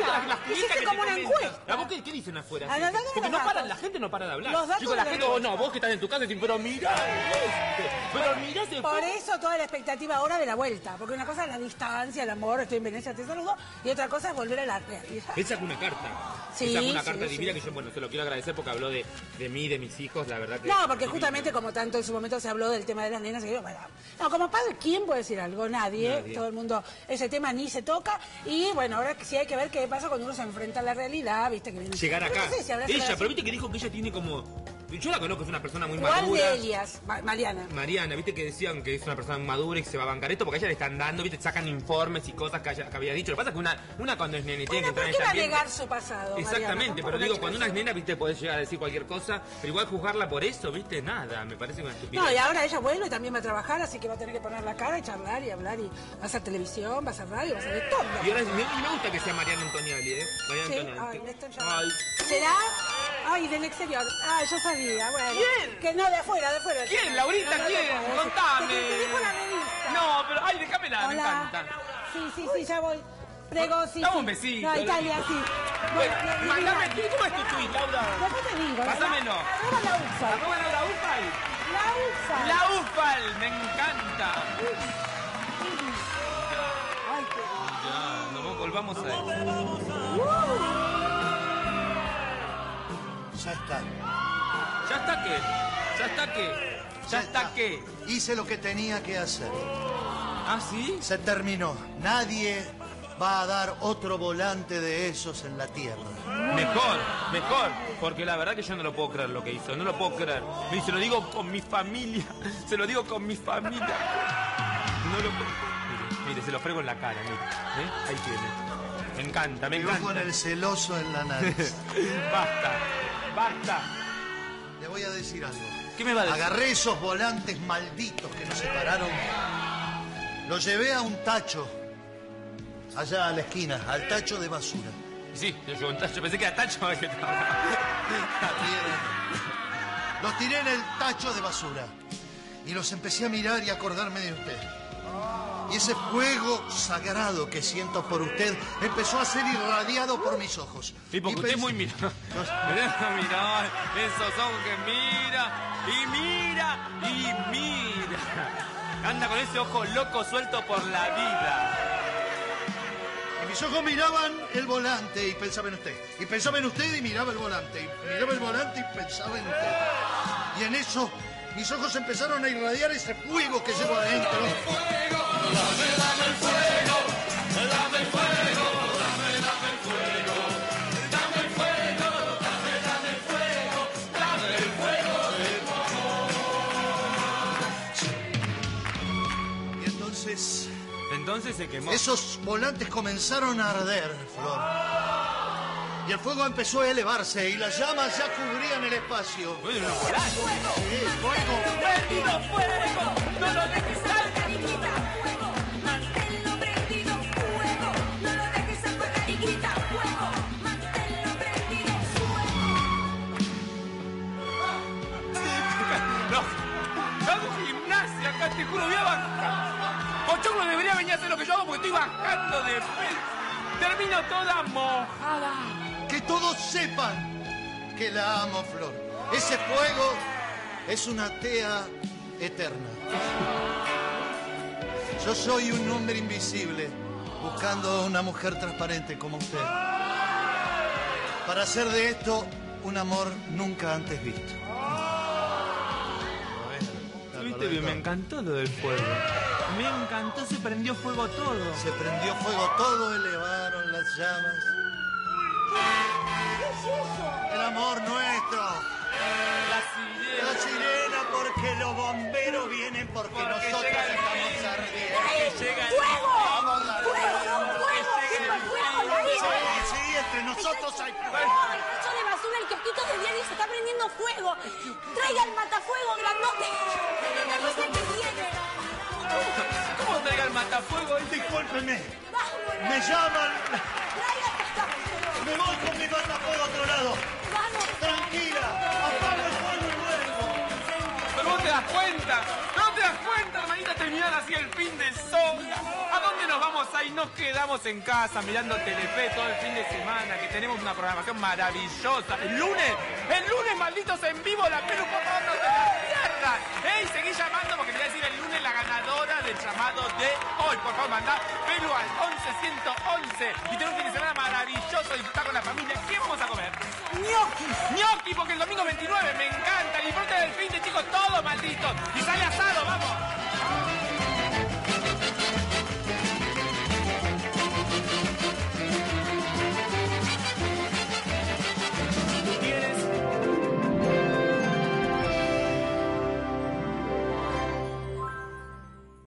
Hiciste como una encuesta. ¿A vos qué, qué dicen afuera? A la- la- Porque los no paran, datos. la gente no para de hablar. Los datos Digo, la de la gente, oh, no, encuesta. vos que estás en tu casa decís, pero mirá este, pero mirá ese Por juego. eso toda la expectativa ahora de la vuelta. Porque una cosa es la distancia, el amor, estoy en Venecia, te saludo. Y otra cosa es volver a la realidad. Él sacó una carta. Sí, Él sacó una sí, carta sí. divina que yo, bueno, se lo quiero agradecer porque habló de, de mí, de mis hijos, la verdad que... No, porque justamente como tanto en su momento se habló del tema de las nenas, y yo, bueno, no, como padre, ¿quién puede decir algo? Nadie. Nadie. Todo el mundo, ese tema ni se toca. Y bueno, ahora sí hay que ver qué pasa cuando uno se enfrenta a la realidad, viste que viene. Llegar Pero acá. no sé si habrá Ella, sido pero así. viste que dijo que ella tiene como... Yo la conozco, es una persona muy ¿Cuál madura. de Elias? Ma- Mariana. Mariana, viste que decían que es una persona madura y que se va a bancar esto porque a ella le están dando, viste, sacan informes y cosas que, haya- que había dicho. Lo que pasa es que una, una cuando es nene tiene Bueno, que ¿por entrar en qué ese va a ambiente. negar su pasado, Mariana? Exactamente, Tampoco pero la digo, chica cuando una es sabe. nena, viste, podés llegar a decir cualquier cosa, pero igual juzgarla por eso, viste, nada, me parece una estupidez. No, y ahora ella vuelve y también va a trabajar, así que va a tener que poner la cara y charlar y hablar y va a hacer televisión, va a hacer radio, va a hacer de todo. Y ahora y me, y me gusta que sea Mariana Antoniali, ¿eh? Mariana Sí, Antoniali. ay, le están llamando. Ay. ¿Será? Ay, del exterior. Ah, yo sabía, bueno. ¿Quién? Que no, de afuera, de afuera. ¿Quién, Laurita? No, no, ¿Quién? no, no, Contame. Te, te dijo la revista. No, pero, ay, déjamela, me Hola. encanta. Sí, sí, sí, ya voy. Prego, sí. Dame sí. un besito. No, Italia, sí. Bueno, Bueno, mandame, mira. ¿cómo es tu tweet, Laura? Después te digo. Pásamelo. Arroba la UFA. ¿Arroba Laura Ufal? La UFA. La Ufal, me encanta. Ay, qué... Ya, no volvamos a eso. Ya está. ¿Ya está qué? ¿Ya está qué? ¿Ya está qué? Hice lo que tenía que hacer. ¿Ah, sí? Se terminó. Nadie va a dar otro volante de esos en la tierra. Mejor, mejor, porque la verdad que yo no lo puedo creer lo que hizo, no lo puedo creer. Y se lo digo con mi familia, se lo digo con mi familia. No lo puedo. Mire, mire, se lo frego en la cara, mire. ¿Eh? Ahí tiene. Me encanta, me Yo encanta. con el celoso en la nariz. Basta, basta. Le voy a decir algo. ¿Qué me va a decir? Agarré esos volantes malditos que nos separaron. Los llevé a un tacho. Allá a la esquina, al tacho de basura. Sí, yo, yo, yo pensé que era tacho. Que estaba- Los tiré en el tacho de basura. Y los empecé a mirar y a acordarme de usted. Y ese fuego sagrado que siento por usted empezó a ser irradiado por mis ojos. Y porque Y usted es pensé- muy mira. Mira, esos ojos que mira, y mira, y mira. Anda con ese ojo loco suelto por la vida. Y mis ojos miraban el volante y pensaba en usted. Y pensaba en usted y miraba el volante. Y miraba el volante y pensaba en usted. Y en eso mis ojos empezaron a irradiar ese fuego que llevo adentro. Dame, dame el fuego, dame el fuego, dame, dame el fuego, dame el fuego, dame, dame el fuego, dame el fuego de tu amor. Y entonces Entonces se quemó. esos volantes comenzaron a arder, Flor. Y el fuego empezó a elevarse y las llamas ya cubrían el espacio. Bueno, no, Sí, fuego. Prendido fuego, no lo dejes apagar y grita fuego. Manténlo prendido fuego, no lo dejes apagar y grita fuego. Manténlo prendido no, hago gimnasia acá, te juro, voy a bajar. Pochoclo debería venir a hacer lo que yo hago porque estoy bajando de peso. Termino toda mojada. Que todos sepan que la amo, Flor. Ese fuego es una tea eterna. Yo soy un hombre invisible buscando una mujer transparente como usted. Para hacer de esto un amor nunca antes visto. Viste bien, me encantó lo del fuego. Me encantó, se prendió fuego todo. Se prendió fuego todo, elevaron las llamas. ¿Qué es eso? El amor nuestro. La sirena. La sirena porque los bomberos vienen porque, Porque nosotros llega el estamos fin. ardiendo. Porque llega el ¡Fuego! Vamos a ¡Fuego! ¡Fuego! ¡Siempre fuego! la Sí, vida! sí, entre nosotros hay No, fuego. el tacho de basura, el kiosquito de diario se está prendiendo fuego. Traiga el matafuego grandote. No sé qué tiene. ¿Cómo traiga el matafuego? Discúlpeme. Vamos, Me llaman. traiga el matafuego. Me voy con mi matafuego a otro lado. Vamos. Tranquila. Apago el fuego y vuelvo. Pero vos te das cuenta, no te das cuenta, hermanita, terminar así el fin de soga. ¿A dónde nos vamos a ir? nos quedamos en casa mirando Telefe todo el fin de semana, que tenemos una programación maravillosa. El lunes, el lunes, malditos, en vivo, la Pelu, por favor, no se la pierdan. ¡Ey, seguí llamando porque te voy a decir el lunes la ganadora del llamado de hoy! Por favor, mandá Pelu al once ciento once y tener un fin de semana maravilloso, disfrutar con la familia. ¿Qué vamos a comer? ¡Gnocchi! ¡Gnocchi! Porque el domingo veintinueve me encanta. El importe del fin de, chicos, todo, malditos. Y sale asado, vamos.